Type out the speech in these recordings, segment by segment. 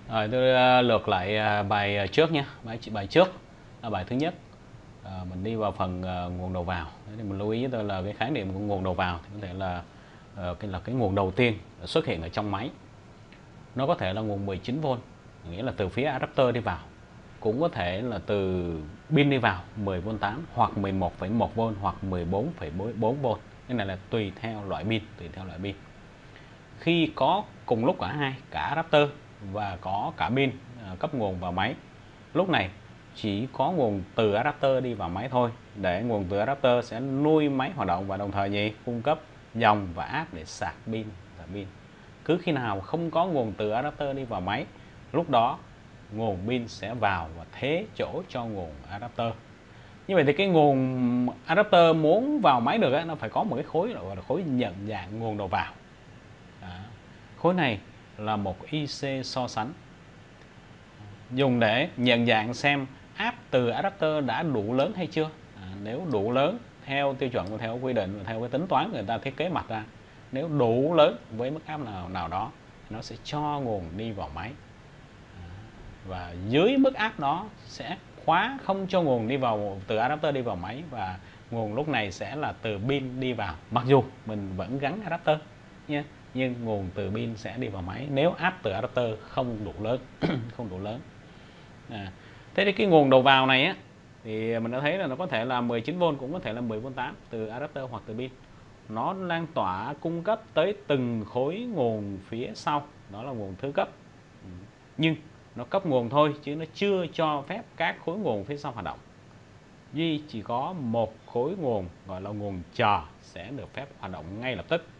Rồi tôi lược lại bài trước nhé. Bài trước là bài thứ nhất. Mình đi vào phần nguồn đầu vào. Thế thì mình lưu ý với tôi là cái khái niệm của nguồn đầu vào thì có thể là cái nguồn đầu tiên xuất hiện ở trong máy. Nó có thể là nguồn 19V, nghĩa là từ phía adapter đi vào. Cũng có thể là từ pin đi vào 10V8 hoặc 11,1V hoặc 14,4V. Cái này là tùy theo loại pin. Khi có cùng lúc cả hai, cả adapter và có cả pin cấp nguồn vào máy, lúc này chỉ có nguồn từ adapter đi vào máy thôi, để nguồn từ adapter sẽ nuôi máy hoạt động và đồng thời cung cấp dòng và áp để sạc pin. Cứ khi nào không có nguồn từ adapter đi vào máy, lúc đó nguồn pin sẽ vào và thế chỗ cho nguồn adapter. Như vậy thì cái nguồn adapter muốn vào máy được nó phải có một cái khối gọi là khối nhận dạng nguồn đầu vào. Khối này là một IC so sánh, dùng để nhận dạng xem áp từ adapter đã đủ lớn hay chưa. Nếu đủ lớn theo tiêu chuẩn, theo quy định và theo cái tính toán người ta thiết kế mặt ra, nếu đủ lớn với mức áp nào đó nó sẽ cho nguồn đi vào máy, và dưới mức áp đó sẽ khóa không cho nguồn đi vào từ adapter đi vào máy, và nguồn lúc này sẽ là từ pin đi vào, mặc dù mình vẫn gắn adapter nha, nhưng nguồn từ pin sẽ đi vào máy nếu áp từ adapter không đủ lớn. Không đủ lớn. Thế thì cái nguồn đầu vào này á, thì mình đã thấy là nó có thể là 19V, cũng có thể là 10V8 từ adapter hoặc từ pin. Nó lan tỏa cung cấp tới từng khối nguồn phía sau, đó là nguồn thứ cấp. Nhưng nó cấp nguồn thôi chứ nó chưa cho phép các khối nguồn phía sau hoạt động. Duy chỉ có một khối nguồn gọi là nguồn chờ sẽ được phép hoạt động ngay lập tức.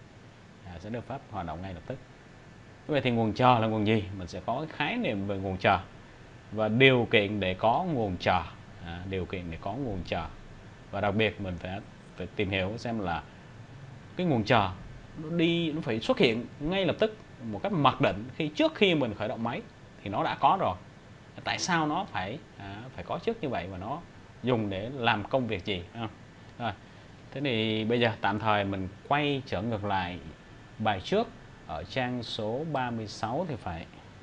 Vậy thì nguồn chờ là nguồn gì? Mình sẽ có cái khái niệm về nguồn chờ và điều kiện để có nguồn chờ. Và đặc biệt mình phải tìm hiểu xem là cái nguồn chờ nó phải xuất hiện ngay lập tức một cách mặc định trước khi mình khởi động máy thì nó đã có rồi. Tại sao nó phải có trước như vậy và nó dùng để làm công việc gì? Rồi. Thế thì bây giờ tạm thời mình quay trở ngược lại bài trước ở trang số 36 thì phải.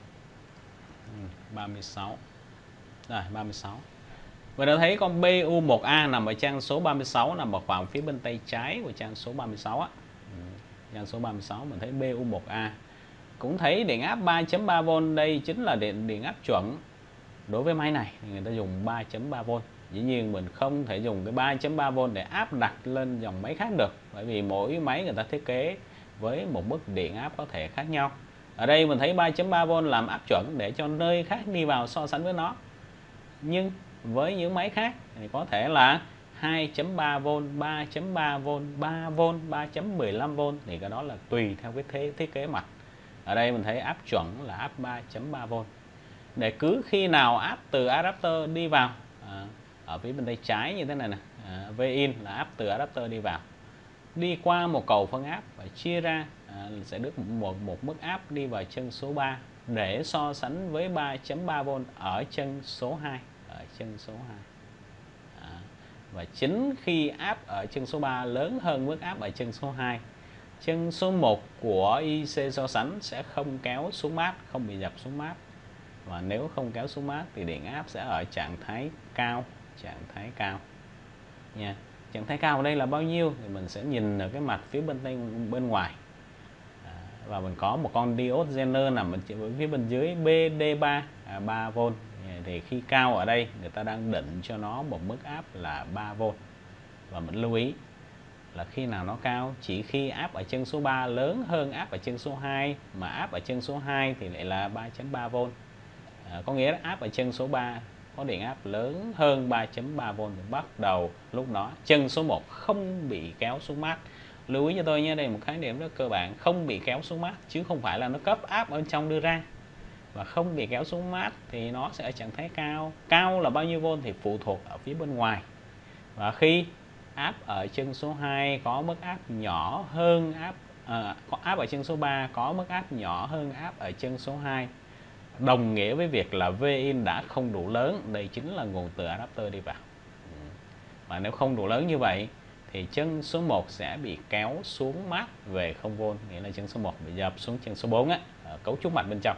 36. Rồi, 36. Mình đã thấy con BU1A nằm ở trang số 36, nằm ở khoảng phía bên tay trái của trang số 36 á. Trang số 36 mình thấy BU1A. Cũng thấy điện áp 3.3V, đây chính là điện áp chuẩn. Đối với máy này thì người ta dùng 3.3V. Dĩ nhiên mình không thể dùng cái 3.3V để áp đặt lên dòng máy khác được, bởi vì mỗi máy người ta thiết kế với một mức điện áp có thể khác nhau. Ở đây mình thấy 3.3V làm áp chuẩn để cho nơi khác đi vào so sánh với nó. Nhưng với những máy khác thì có thể là 2.3V, 3.3V, 3V, 3.15V, thì cái đó là tùy theo cái thiết kế mặt. Ở đây mình thấy áp chuẩn là áp 3.3V. Để cứ khi nào áp từ adapter đi vào, ở phía bên tay trái như thế này nè, Vin là áp từ adapter đi vào, đi qua một cầu phân áp và chia ra, sẽ được một mức áp đi vào chân số 3 để so sánh với 3.3V ở chân số 2. Và chính khi áp ở chân số 3 lớn hơn mức áp ở chân số 2, chân số 1 của IC so sánh sẽ không kéo xuống mát, không bị dập xuống mát. Và nếu không kéo xuống mát thì điện áp sẽ ở trạng thái cao. Nha. Trạng thái cao ở đây là bao nhiêu thì mình sẽ nhìn ở cái mặt phía bên ngoài. Và mình có một con diode Zener nằm ở phía bên dưới BD3, 3V. Thì khi cao ở đây người ta đang định cho nó một mức áp là 3V. Và mình lưu ý là khi nào nó cao, chỉ khi áp ở chân số 3 lớn hơn áp ở chân số 2, mà áp ở chân số 2 thì lại là 3.3V. Có nghĩa là áp ở chân số 3 có điện áp lớn hơn 3.3V thì bắt đầu lúc đó chân số 1 không bị kéo xuống mát. Lưu ý cho tôi nhé, đây là một khái niệm rất cơ bản, không bị kéo xuống mát chứ không phải là nó cấp áp ở trong đưa ra. Và không bị kéo xuống mát thì nó sẽ ở trạng thái cao. Cao là bao nhiêu V thì phụ thuộc ở phía bên ngoài. Và khi áp ở chân số 2 có mức áp nhỏ hơn áp ở chân số 3 có mức áp nhỏ hơn áp ở chân số 2, đồng nghĩa với việc là Vin đã không đủ lớn, đây chính là nguồn từ adapter đi vào. Và nếu không đủ lớn như vậy thì chân số 1 sẽ bị kéo xuống mát về 0V, nghĩa là chân số 1 bị dập xuống chân số 4 á, ở cấu trúc mạch bên trong.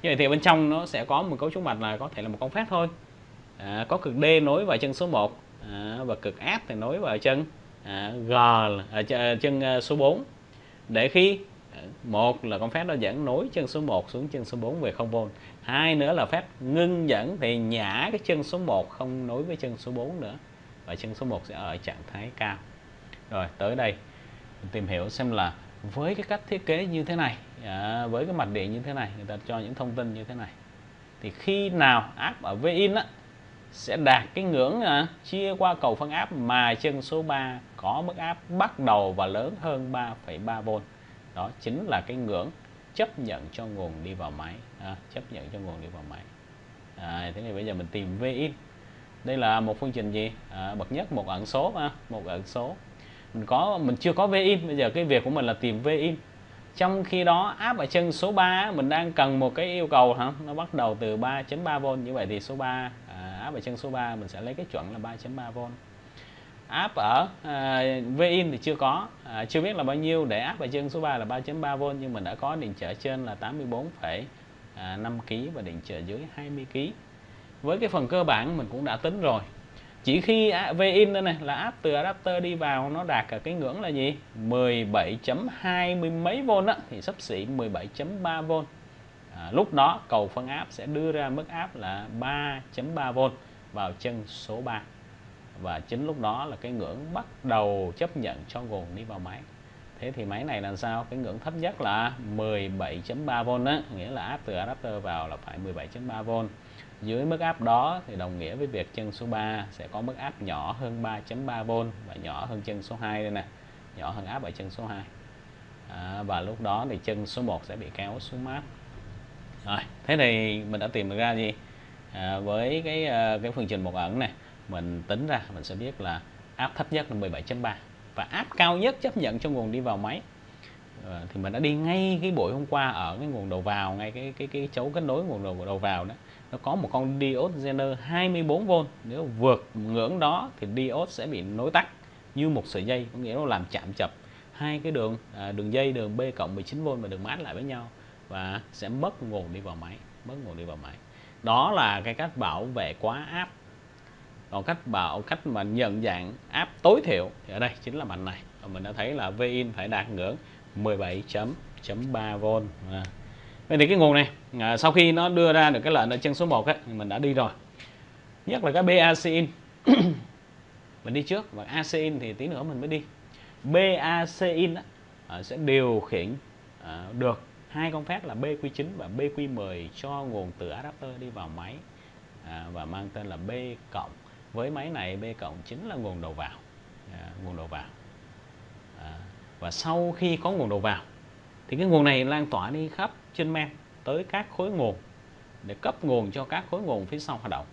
Như vậy thì bên trong nó sẽ có một cấu trúc mạch là có thể là một con phát thôi. Có cực D nối vào chân số 1, và cực F thì nối vào chân G chân số 4. Để khi một là con phát đó dẫn nối chân số 1 xuống chân số 4 về 0V. Hai nữa là phát ngưng dẫn thì nhả cái chân số 1 không nối với chân số 4 nữa, và chân số 1 sẽ ở trạng thái cao. Rồi tới đây mình tìm hiểu xem là với cái cách thiết kế như thế này, với cái mạch điện như thế này, người ta cho những thông tin như thế này, thì khi nào áp ở Vin sẽ đạt cái ngưỡng chia qua cầu phân áp mà chân số 3 có mức áp bắt đầu và lớn hơn 3,3V. Đó chính là cái ngưỡng chấp nhận cho nguồn đi vào máy, chấp nhận cho nguồn đi vào máy. Thế thì bây giờ mình tìm Vin. Đây là một phương trình gì? Bậc nhất một ẩn số, một ẩn số. Mình chưa có Vin, bây giờ cái việc của mình là tìm Vin. Trong khi đó áp ở chân số 3 mình đang cần một cái yêu cầu nó bắt đầu từ 3,3V. Như vậy thì số 3 áp ở chân số 3 mình sẽ lấy cái chuẩn là 3,3V. Áp ở Vin thì chưa có, chưa biết là bao nhiêu để áp ở chân số 3 là 3,3V, nhưng mình đã có điện trở trên là 84,5 kg và điện trở dưới 20 kg. Với cái phần cơ bản mình cũng đã tính rồi. Chỉ khi Vin đây này là áp từ adapter đi vào nó đạt ở cái ngưỡng là gì? 17,20 mấy V thì xấp xỉ 17,3V. Lúc đó cầu phân áp sẽ đưa ra mức áp là 3,3V vào chân số 3. Và chính lúc đó là cái ngưỡng bắt đầu chấp nhận cho nguồn đi vào máy. Thế thì máy này là sao? Cái ngưỡng thấp nhất là 17,3V đó, nghĩa là áp từ adapter vào là phải 17,3V. Dưới mức áp đó thì đồng nghĩa với việc chân số 3 sẽ có mức áp nhỏ hơn 3,3V và nhỏ hơn chân số 2 đây nè, nhỏ hơn áp ở chân số 2. Và lúc đó thì chân số 1 sẽ bị kéo xuống mát. Rồi, thế thì mình đã tìm được ra gì? Với cái phương trình một ẩn này, mình tính ra mình sẽ biết là áp thấp nhất là 17,3 và áp cao nhất chấp nhận cho nguồn đi vào máy. Thì mình đã đi ngay cái buổi hôm qua ở cái nguồn đầu vào, ngay cái chấu kết nối nguồn đầu vào đó, nó có một con diode Zener 24V. Nếu vượt ngưỡng đó thì diode sẽ bị nối tắt như một sợi dây, có nghĩa nó làm chạm chập hai cái đường dây, đường B cộng 19V và đường mát lại với nhau và sẽ mất nguồn đi vào máy, Đó là cái cách bảo vệ quá áp. Còn cách mà nhận dạng áp tối thiểu thì ở đây chính là mạch này. Và mình đã thấy là Vin phải đạt ngưỡng 17,3V. Vậy thì cái nguồn này sau khi nó đưa ra được cái lệnh ở chân số 1 ấy, mình đã đi rồi. Nhất là cái BACin mình đi trước, và ACin thì tí nữa mình mới đi. BACin sẽ điều khiển được hai con phát là BQ9 và BQ10 cho nguồn từ adapter đi vào máy, và mang tên là B cộng. Với máy này B cộng chính là nguồn đầu vào. Và sau khi có nguồn đầu vào thì cái nguồn này lan tỏa đi khắp trên men tới các khối nguồn để cấp nguồn cho các khối nguồn phía sau hoạt động.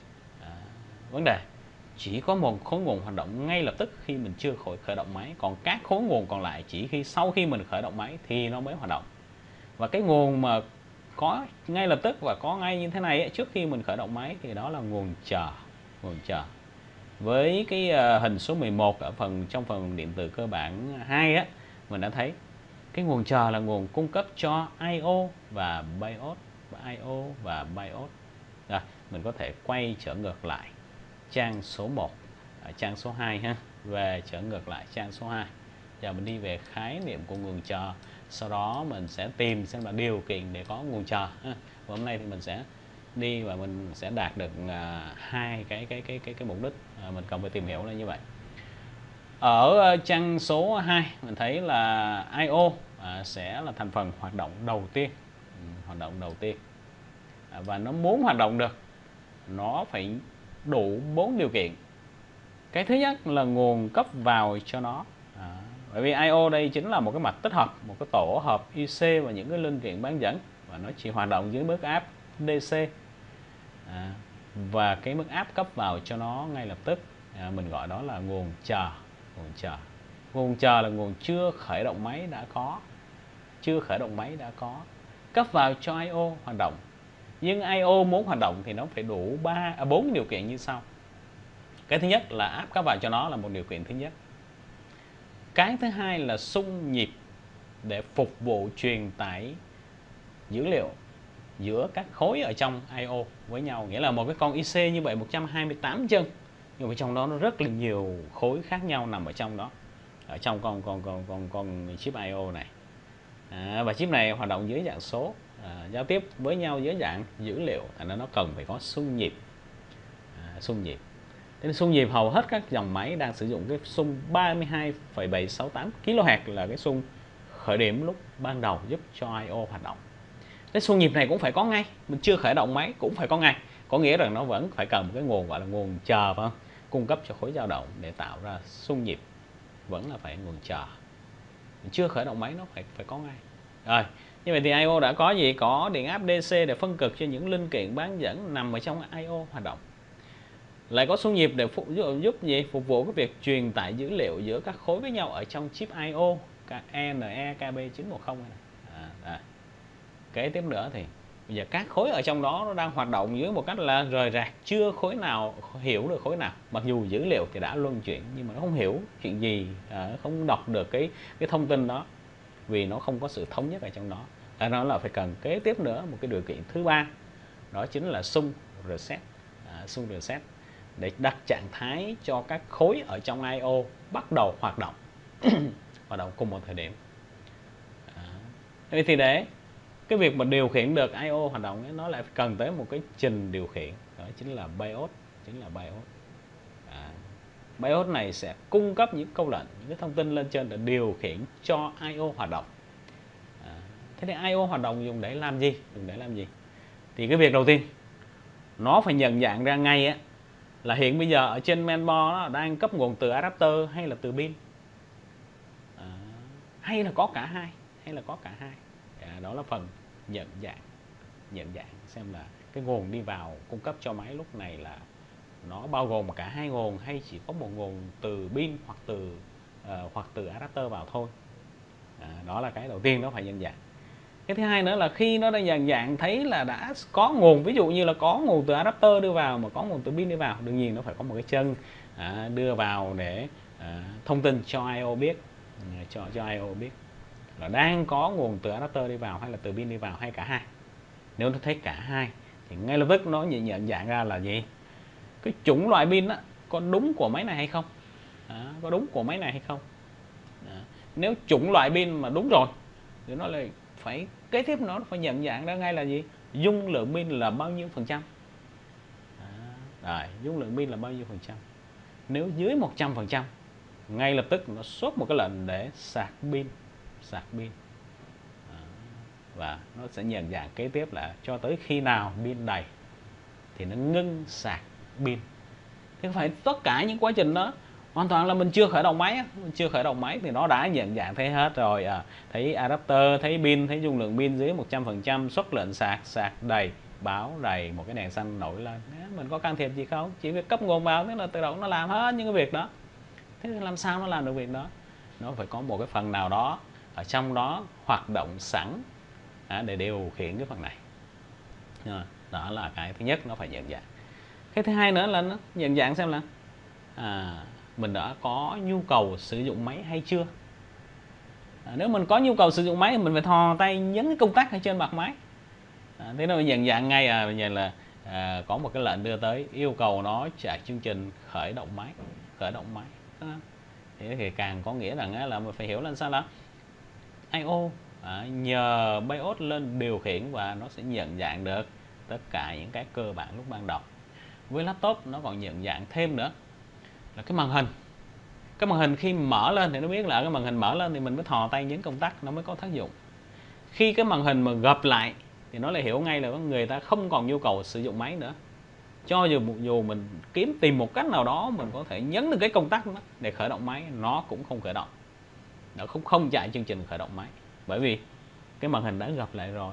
Vấn đề chỉ có một khối nguồn hoạt động ngay lập tức khi mình chưa khởi động máy, còn các khối nguồn còn lại chỉ sau khi mình khởi động máy thì nó mới hoạt động. Và cái nguồn mà có ngay lập tức và có ngay như thế này ấy, trước khi mình khởi động máy thì đó là nguồn chờ. Với cái hình số 11 ở trong phần điện tử cơ bản 2 á, mình đã thấy cái nguồn chờ là nguồn cung cấp cho I/O và BIOS. Rồi, mình có thể quay trở ngược lại trang số 1, trang số 2 ha, về trở ngược lại trang số 2. Giờ mình đi về khái niệm của nguồn chờ, sau đó mình sẽ tìm xem là điều kiện để có nguồn chờ ha. Và hôm nay thì mình sẽ đi và mình sẽ đạt được hai cái mục đích mình cần phải tìm hiểu là như vậy. Ở trang số 2 mình thấy là I/O sẽ là thành phần hoạt động đầu tiên. Và nó muốn hoạt động được nó phải đủ 4 điều kiện. Cái thứ nhất là nguồn cấp vào cho nó. Bởi vì I/O đây chính là một cái mạch tích hợp, một cái tổ hợp IC và những cái linh kiện bán dẫn, và nó chỉ hoạt động dưới mức áp DC. Và cái mức áp cấp vào cho nó ngay lập tức mình gọi đó là nguồn chờ. Nguồn chờ là nguồn chưa khởi động máy đã có. Cấp vào cho I/O hoạt động. Nhưng I/O muốn hoạt động thì nó phải đủ 4 điều kiện như sau. Cái thứ nhất là áp cấp vào cho nó là một điều kiện thứ nhất. Cái thứ hai là xung nhịp để phục vụ truyền tải dữ liệu giữa các khối ở trong I/O với nhau. Nghĩa là một cái con IC như vậy 128 chân, nhưng mà trong đó nó rất là nhiều khối khác nhau nằm ở trong đó, ở trong con chip I/O này. Và chip này hoạt động dưới dạng số, giao tiếp với nhau dưới dạng dữ liệu, thành ra nó cần phải có xung nhịp. Xung nhịp. Thế nên xung nhịp hầu hết các dòng máy đang sử dụng cái xung 32,768 kHz là cái xung khởi điểm lúc ban đầu giúp cho I/O hoạt động. Cái xung nhịp này cũng phải có ngay, mình chưa khởi động máy cũng phải có ngay, có nghĩa rằng nó vẫn phải cần một cái nguồn gọi là nguồn chờ, phải không? Cung cấp cho khối dao động để tạo ra xung nhịp, vẫn là phải nguồn chờ. Mình chưa khởi động máy nó phải có ngay. Rồi, như vậy thì I/O đã có gì? Có điện áp DC để phân cực cho những linh kiện bán dẫn nằm ở trong I/O hoạt động. Lại có xung nhịp để phục vụ cái việc truyền tải dữ liệu giữa các khối với nhau ở trong chip I/O NE KB910 này. Kế tiếp nữa thì bây giờ các khối ở trong đó nó đang hoạt động dưới một cách là rời rạc, chưa khối nào hiểu được khối nào. Mặc dù dữ liệu thì đã luân chuyển nhưng mà nó không hiểu chuyện gì, không đọc được cái thông tin đó, vì nó không có sự thống nhất ở trong đó. Nó là phải cần kế tiếp nữa một cái điều kiện thứ ba, đó chính là xung reset. Xung reset để đặt trạng thái cho các khối ở trong I/O bắt đầu hoạt động hoạt động cùng một thời điểm. Vậy thì để cái việc mà điều khiển được I/O hoạt động ấy, nó lại cần tới một cái trình điều khiển, đó chính là BIOS. BIOS này sẽ cung cấp những câu lệnh, những cái thông tin lên trên để điều khiển cho I/O hoạt động. Thế thì I/O hoạt động dùng để làm gì? Thì cái việc đầu tiên nó phải nhận dạng ra ngay á, là hiện bây giờ ở trên mainboard nó đang cấp nguồn từ adapter hay là từ pin, hay là có cả hai. Đó là phần nhận dạng xem là cái nguồn đi vào cung cấp cho máy lúc này là nó bao gồm cả hai nguồn hay chỉ có một nguồn từ pin hoặc từ adapter vào thôi. Đó là cái đầu tiên nó phải nhận dạng. Cái thứ hai nữa là khi nó đã nhận dạng thấy là đã có nguồn, ví dụ như là có nguồn từ adapter đưa vào mà có nguồn từ pin đưa vào, đương nhiên nó phải có một cái chân đưa vào để thông tin cho I/O biết, cho I/O biết là đang có nguồn từ adapter đi vào hay là từ pin đi vào hay cả hai. Nếu nó thấy cả hai thì ngay lập tức nó nhận dạng ra là gì? Cái chủng loại pin có đúng của máy này hay không? Nếu chủng loại pin mà đúng rồi thì nó lại phải kế tiếp nó phải nhận dạng ra ngay là gì? Dung lượng pin là bao nhiêu %? Dung lượng pin là bao nhiêu %? Nếu dưới 100%, ngay lập tức nó xuất một cái lệnh để sạc pin. Và nó sẽ nhận dạng kế tiếp là cho tới khi nào pin đầy thì nó ngưng sạc pin. Thì phải tất cả những quá trình đó hoàn toàn là mình chưa khởi động máy thì nó đã nhận dạng thấy hết rồi. Thấy adapter, thấy pin, thấy dung lượng pin dưới 100%, xuất lệnh sạc đầy, báo đầy, một cái đèn xanh nổi lên. Mình có can thiệp gì không? Chỉ việc cấp nguồn vào thế là tự động nó làm hết những cái việc đó. Thế thì làm sao nó làm được việc đó? Nó phải có một cái phần nào đó ở trong đó hoạt động sẵn để điều khiển cái phần này. Đó là cái thứ nhất, nó phải nhận dạng. Cái thứ hai nữa là nó nhận dạng xem là mình đã có nhu cầu sử dụng máy hay chưa. Nếu mình có nhu cầu sử dụng máy thì mình phải thò tay nhấn cái công tắc ở trên mặt máy. Thế nó nhận dạng ngay bây giờ là có một cái lệnh đưa tới yêu cầu nó chạy chương trình khởi động máy. Thế thì càng có nghĩa rằng là mình phải hiểu là sao đó I/O nhờ BIOS lên điều khiển và nó sẽ nhận dạng được tất cả những cái cơ bản lúc ban đầu. Với laptop nó còn nhận dạng thêm nữa là cái màn hình. Cái màn hình khi mở lên thì nó biết là cái màn hình mở lên thì mình mới thò tay nhấn công tắc nó mới có tác dụng. Khi cái màn hình mà gập lại thì nó lại hiểu ngay là người ta không còn nhu cầu sử dụng máy nữa. Cho dù mình tìm một cách nào đó mình có thể nhấn được cái công tắc đó để khởi động máy, nó cũng không khởi động. Nó không chạy chương trình khởi động máy, bởi vì cái màn hình đã gập lại rồi,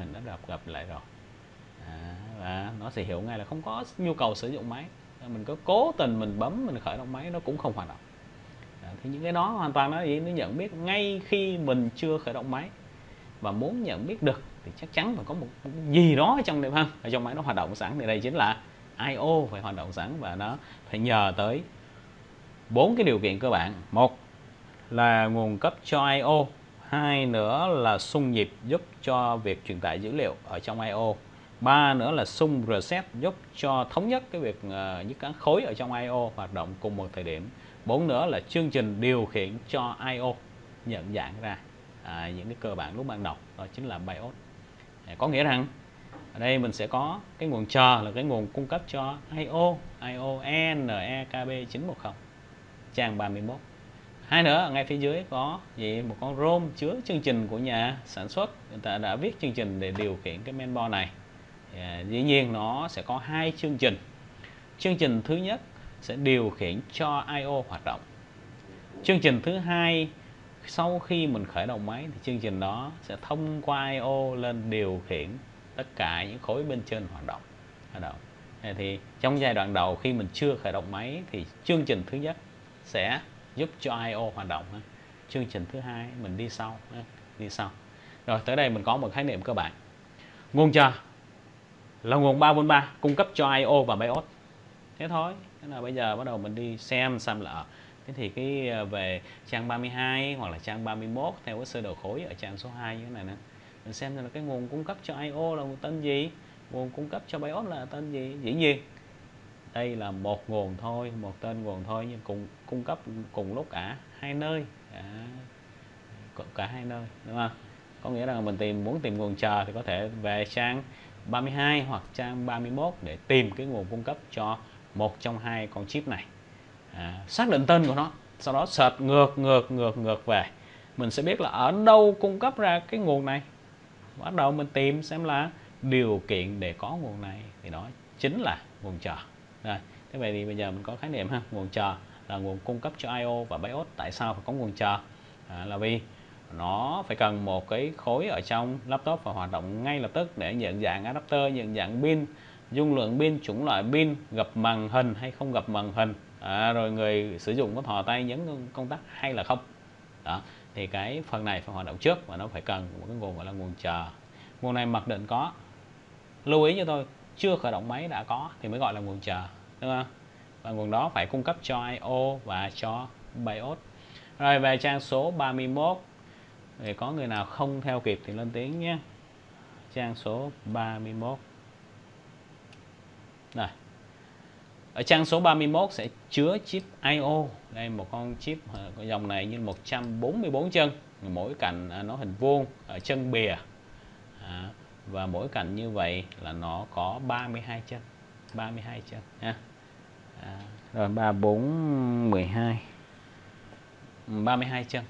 và nó sẽ hiểu ngay là không có nhu cầu sử dụng máy. Mình có cố tình mình bấm mình khởi động máy nó cũng không hoạt động. Thì những cái đó hoàn toàn nó nhận biết ngay khi mình chưa khởi động máy. Và muốn nhận biết được thì chắc chắn phải có một gì đó ở trong này, ở trong máy nó hoạt động sẵn. Thì đây chính là I/O phải hoạt động sẵn, và nó phải nhờ tới 4 cái điều kiện cơ bản. Một là nguồn cấp cho I/O 2 nữa là xung nhịp giúp cho việc truyền tải dữ liệu ở trong I/O. 3 nữa là xung reset giúp cho thống nhất cái việc những các khối ở trong I/O hoạt động cùng một thời điểm. 4 nữa là chương trình điều khiển cho I/O nhận dạng ra những cái cơ bản lúc ban đầu, đó chính là BIOS. Có nghĩa rằng ở đây mình sẽ có cái nguồn chờ là cái nguồn cung cấp cho I/O NEKB910 trang 31. Hai nữa ngay phía dưới có một con ROM chứa chương trình của nhà sản xuất, người ta đã viết chương trình để điều khiển cái mainboard này. Dĩ nhiên nó sẽ có hai chương trình. Chương trình thứ nhất sẽ điều khiển cho I/O hoạt động. Chương trình thứ hai, sau khi mình khởi động máy thì chương trình đó sẽ thông qua I/O lên điều khiển tất cả những khối bên trên hoạt động. Thì trong giai đoạn đầu khi mình chưa khởi động máy thì chương trình thứ nhất sẽ giúp cho I/O hoạt động. Chương trình thứ hai mình đi sau. Rồi tới đây mình có một khái niệm cơ bản. Nguồn chờ là nguồn 343 cung cấp cho I/O và BIOS. Thế thôi. Thế là bây giờ bắt đầu mình đi xem là thế thì cái về trang 32 hoặc là trang 31 theo cái sơ đồ khối ở trang số 2 như thế này nè. Mình xem là cái nguồn cung cấp cho I/O là tên gì, nguồn cung cấp cho BIOS là tên gì. Dĩ nhiên đây là một nguồn thôi, một tên nguồn thôi, nhưng cùng cung cấp cùng lúc cả hai nơi, cả hai nơi, đúng không? Có nghĩa là mình muốn tìm nguồn chờ thì có thể về trang 32 hoặc trang 31 để tìm cái nguồn cung cấp cho một trong hai con chip này. Xác định tên của nó, sau đó search ngược về, mình sẽ biết là ở đâu cung cấp ra cái nguồn này. Bắt đầu mình tìm xem là điều kiện để có nguồn này thì đó chính là nguồn chờ. Rồi, thế vậy thì bây giờ mình có khái niệm ha, nguồn chờ là nguồn cung cấp cho I/O và BIOS. Tại sao phải có nguồn chờ? Là vì nó phải cần một cái khối ở trong laptop và hoạt động ngay lập tức để nhận dạng adapter, nhận dạng pin, dung lượng pin, chủng loại pin, gập màn hình hay không gập màn hình, rồi người sử dụng có thò tay nhấn công tắc hay là không. Đó, thì cái phần này phải hoạt động trước và nó phải cần một cái nguồn gọi là nguồn chờ. Nguồn này mặc định có, lưu ý cho tôi, chưa khởi động máy đã có thì mới gọi là nguồn chờ, đúng không? Và nguồn đó phải cung cấp cho I/O và cho BIOS. Rồi về trang số 31 thì có người nào không theo kịp thì lên tiếng nhé. Trang số 31. Rồi. Ở trang số 31 sẽ chứa chip I/O. Đây một con chip dòng này như 144 chân, mỗi cạnh nó hình vuông ở chân bìa. Và mỗi cạnh như vậy là nó có 32 chân. 32 chân nha. Rồi 3 4 12. 32 chân.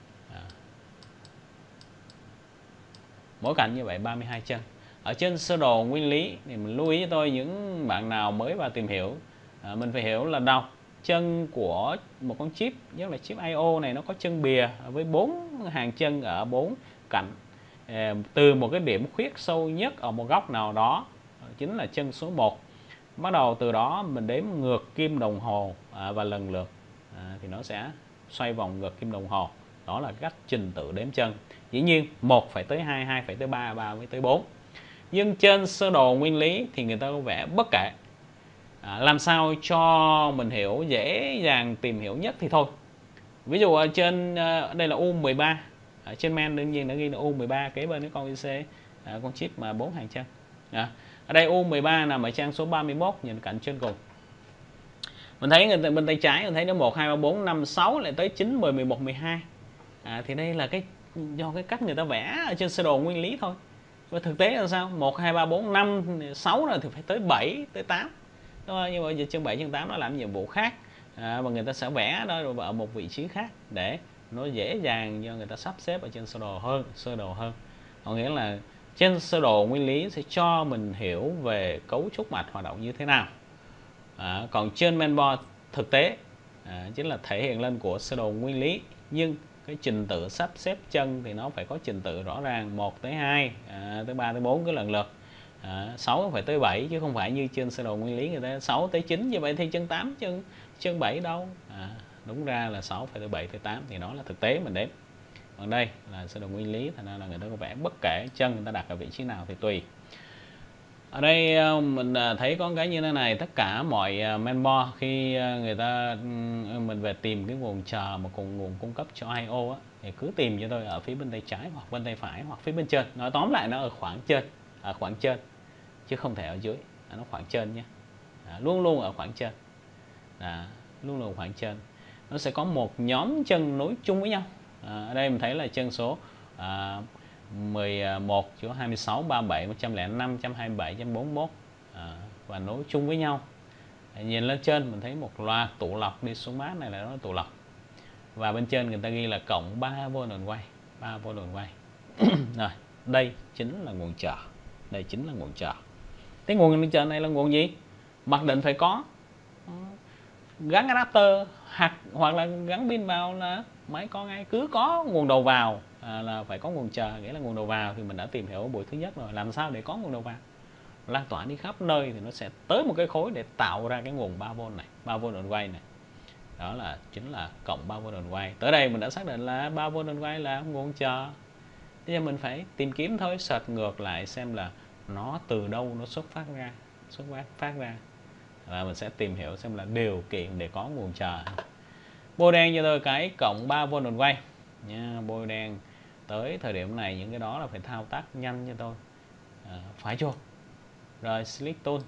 Mỗi cạnh như vậy 32 chân. Ở trên sơ đồ nguyên lý thì mình lưu ý cho tôi những bạn nào mới vào tìm hiểu, mình phải hiểu là đâu chân của một con chip, nhất là chip I/O này, nó có chân bìa với 4 hàng chân ở 4 cạnh, từ một cái điểm khuyết sâu nhất ở một góc nào đó chính là chân số 1. Bắt đầu từ đó mình đếm ngược kim đồng hồ và lần lượt thì nó sẽ xoay vòng ngược kim đồng hồ. Đó là cách trình tự đếm chân. Dĩ nhiên 1 phải tới 2, 2 phải tới 3, 3 phải tới 4. Nhưng trên sơ đồ nguyên lý thì người ta có vẽ bất kể. Làm sao cho mình hiểu, dễ dàng tìm hiểu nhất thì thôi. Ví dụ ở trên đây là U13, ở trên main đương nhiên đã ghi là U13 kế bên cái con IC, con chip mà 4 hàng chân. Ở đây U13 nằm ở trang số 31, nhìn cạnh trên cùng. Mình thấy người bên tay trái mình thấy nó 1 2 3 4 5 6 lại tới 9 10 11 12. Thì đây là do cái cách người ta vẽ ở trên sơ đồ nguyên lý thôi. Và thực tế là sao? 1 2 3 4 5 6 rồi thì phải tới 7 tới 8. Nhưng mà giờ chân 7 chân 8 nó làm nhiệm vụ khác. Và người ta sẽ vẽ đó rồi ở một vị trí khác để nó dễ dàng cho người ta sắp xếp ở trên sơ đồ hơn. Có nghĩa là trên sơ đồ nguyên lý sẽ cho mình hiểu về cấu trúc mạch hoạt động như thế nào. Còn trên mainboard thực tế chính là thể hiện lên của sơ đồ nguyên lý, nhưng cái trình tự sắp xếp chân thì nó phải có trình tự rõ ràng, 1 tới 2, tới 3 tới 4 cái lần lượt, 6 phải tới 7 chứ không phải như trên sơ đồ nguyên lý người ta 6 tới 9, như vậy thì chân 8 chân 7 đâu. Đúng ra là 6 phải tới 7 tới 8 thì đó là thực tế mình đếm. Còn đây là sơ đồ nguyên lý, thành ra là người ta có vẽ bất kể chân người ta đặt ở vị trí nào thì tùy. Ở đây mình thấy có cái như thế này, tất cả mọi mainboard khi người ta mình về tìm cái nguồn chờ mà cùng nguồn cung cấp cho I/O á, thì cứ tìm cho tôi ở phía bên tay trái hoặc bên tay phải hoặc phía bên trên. Nói tóm lại nó ở khoảng trên, chứ không thể ở dưới, nó khoảng trên nhé. Luôn luôn ở khoảng trên, luôn luôn khoảng trên. Nó sẽ có một nhóm chân nối chung với nhau. Ở đây mình thấy là chân số 11 chỗ 26 37 105 127 141 và nối chung với nhau. Nhìn lên trên mình thấy một loạt tụ lọc đi xuống mát này là nó tụ lọc, và bên trên người ta ghi là cộng 3V đường quay, 3V đường quay. Rồi, đây chính là nguồn chờ, đây chính là nguồn chờ. Cái nguồn chờ này là nguồn gì? Mặc định phải có gắn adapter hoặc là gắn pin vào là máy có ngay. Cứ có nguồn đầu vào là phải có nguồn chờ, nghĩa là nguồn đầu vào thì mình đã tìm hiểu ở buổi thứ nhất rồi. Làm sao để có nguồn đầu vào lan tỏa đi khắp nơi thì nó sẽ tới một cái khối để tạo ra cái nguồn 3V này, 3V đường quay này. Đó là chính là cộng 3V đường quay. Tới đây mình đã xác định là 3V đường quay là nguồn chờ. Bây giờ mình phải tìm kiếm thôi, search ngược lại xem là nó từ đâu nó xuất phát ra, và mình sẽ tìm hiểu xem là điều kiện để có nguồn chờ. Bôi đen cho tôi cái cộng 3V đường quay nha. Bôi đen tới thời điểm này những cái đó là phải thao tác nhanh cho tôi. Phải chưa? Rồi select tool,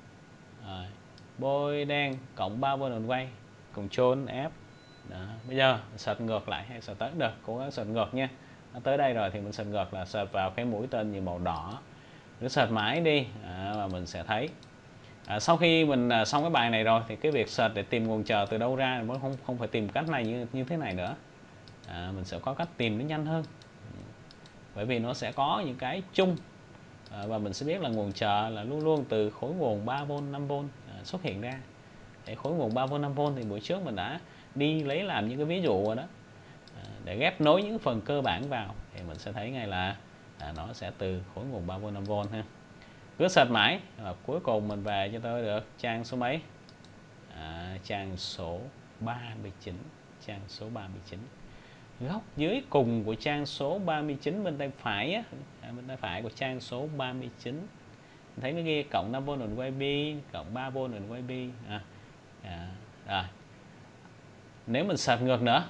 bôi đen cộng 3V đường quay, Ctrl F. Đó. Bây giờ search ngược lại hay search tới được, cố gắng search ngược nha. Nó tới đây rồi thì mình search ngược là search vào cái mũi tên như màu đỏ, cứ search mãi đi và mình sẽ thấy. Sau khi mình xong cái bài này rồi thì cái việc search để tìm nguồn chờ từ đâu ra mới không phải tìm cách này như thế này nữa. Mình sẽ có cách tìm nó nhanh hơn, bởi vì nó sẽ có những cái chung, và mình sẽ biết là nguồn chờ là luôn luôn từ khối nguồn 3V 5V xuất hiện ra. Để khối nguồn 3V 5V thì buổi trước mình đã đi lấy làm những cái ví dụ rồi đó, để ghép nối những phần cơ bản vào thì mình sẽ thấy ngay là nó sẽ từ khối nguồn 3V 5V ha. Cứ search mãi và cuối cùng mình về cho tôi được trang số mấy? Trang số 39. Trang số 39, góc dưới cùng của trang số 39 bên tay phải á, bên tay phải của trang số 39 mình thấy nó ghi cộng 5V đường quay bi, cộng 3V đường quay bi. Rồi nếu mình search ngược nữa,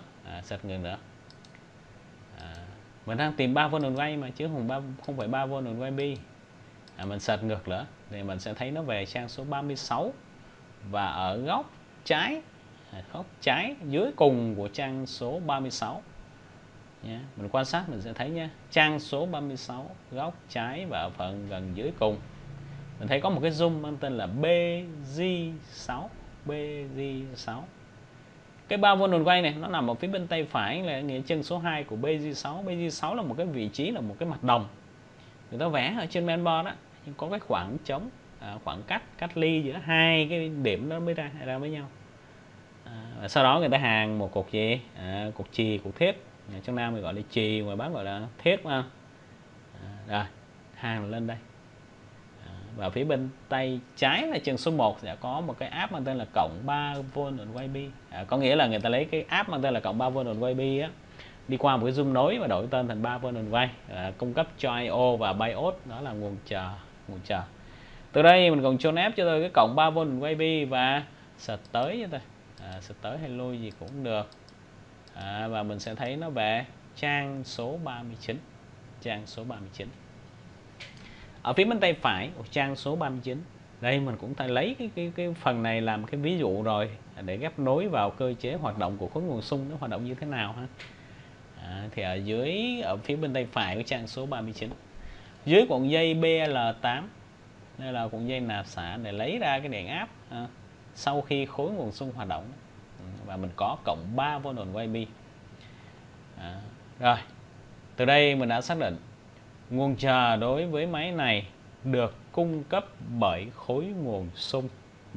mình đang tìm 3V đường quay mà chứ không phải 3V đường quay bi. Mình search ngược nữa thì mình sẽ thấy nó về trang số 36, và ở góc trái dưới cùng của trang số 36 nhé. Mình quan sát mình sẽ thấy nha, trang số 36 góc trái và ở phần gần dưới cùng mình thấy có một cái zoom mang tên là BG6. Cái 3V đường quay này nó nằm ở phía bên tay phải, là nghĩa chân số 2 của BG6. BG6 là một cái vị trí, là một cái mặt đồng người ta vẽ ở trên mainboard đó, có cái khoảng trống, khoảng cách ly giữa hai cái điểm đó mới ra với nhau. Và sau đó người ta hàn một cục gì, cục chì, cục thép. Trong Nam mình gọi là chì, ngoài Bắc gọi là thép. Rồi hàn lên đây, và phía bên tay trái là chân số 1 sẽ có một cái app mang tên là cộng 3V đường quay bi. Có nghĩa là người ta lấy cái app mang tên là cộng 3V đường quay bi á, đi qua một cái zoom nối và đổi tên thành 3V đường quay, cung cấp cho I/O và BIOS. Đó là nguồn chờ. Từ đây mình còn Ctrl F cho tôi cái cộng 3V đường quay bi và search tới cho tôi, search tới hay lui gì cũng được. Và mình sẽ thấy nó về trang số 39. Ở phía bên tay phải của trang số 39, đây mình cũng phải lấy cái phần này làm cái ví dụ rồi, để ghép nối vào cơ chế hoạt động của khối nguồn xung nó hoạt động như thế nào ha. Thì ở dưới, ở phía bên tay phải của trang số 39, dưới cuộn dây BL8, đây là cuộn dây nạp xả để lấy ra cái điện áp sau khi khối nguồn xung hoạt động, và mình có cộng 3V đường quay bi. Rồi từ đây mình đã xác định nguồn chờ đối với máy này được cung cấp bởi khối nguồn xung,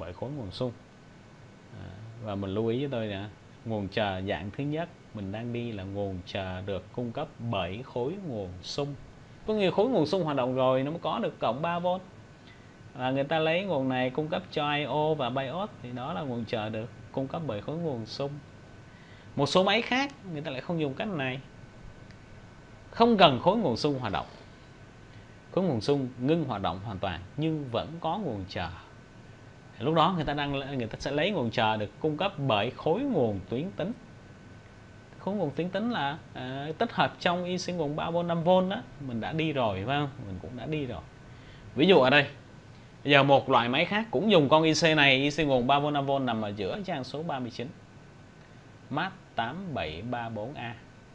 và mình lưu ý với tôi nè, nguồn chờ dạng thứ nhất mình đang đi là nguồn chờ được cung cấp bởi khối nguồn xung. Có nghĩa khối nguồn xung hoạt động rồi nó mới có được cộng 3V, và người ta lấy nguồn này cung cấp cho I/O và BIOS, thì đó là nguồn chờ được cung cấp bởi khối nguồn xung. Một số máy khác người ta lại không dùng cách này, không cần khối nguồn xung hoạt động, khối nguồn xung ngưng hoạt động hoàn toàn nhưng vẫn có nguồn chờ. Lúc đó người ta sẽ lấy nguồn chờ được cung cấp bởi khối nguồn tuyến tính. Khối nguồn tuyến tính là tích hợp trong IC nguồn 3V 5V đó, mình đã đi rồi phải không? Mình cũng đã đi rồi. Ví dụ ở đây, bây giờ một loại máy khác cũng dùng con IC này, IC nguồn 3V 5V nằm ở giữa trang số 39, MAT8734A.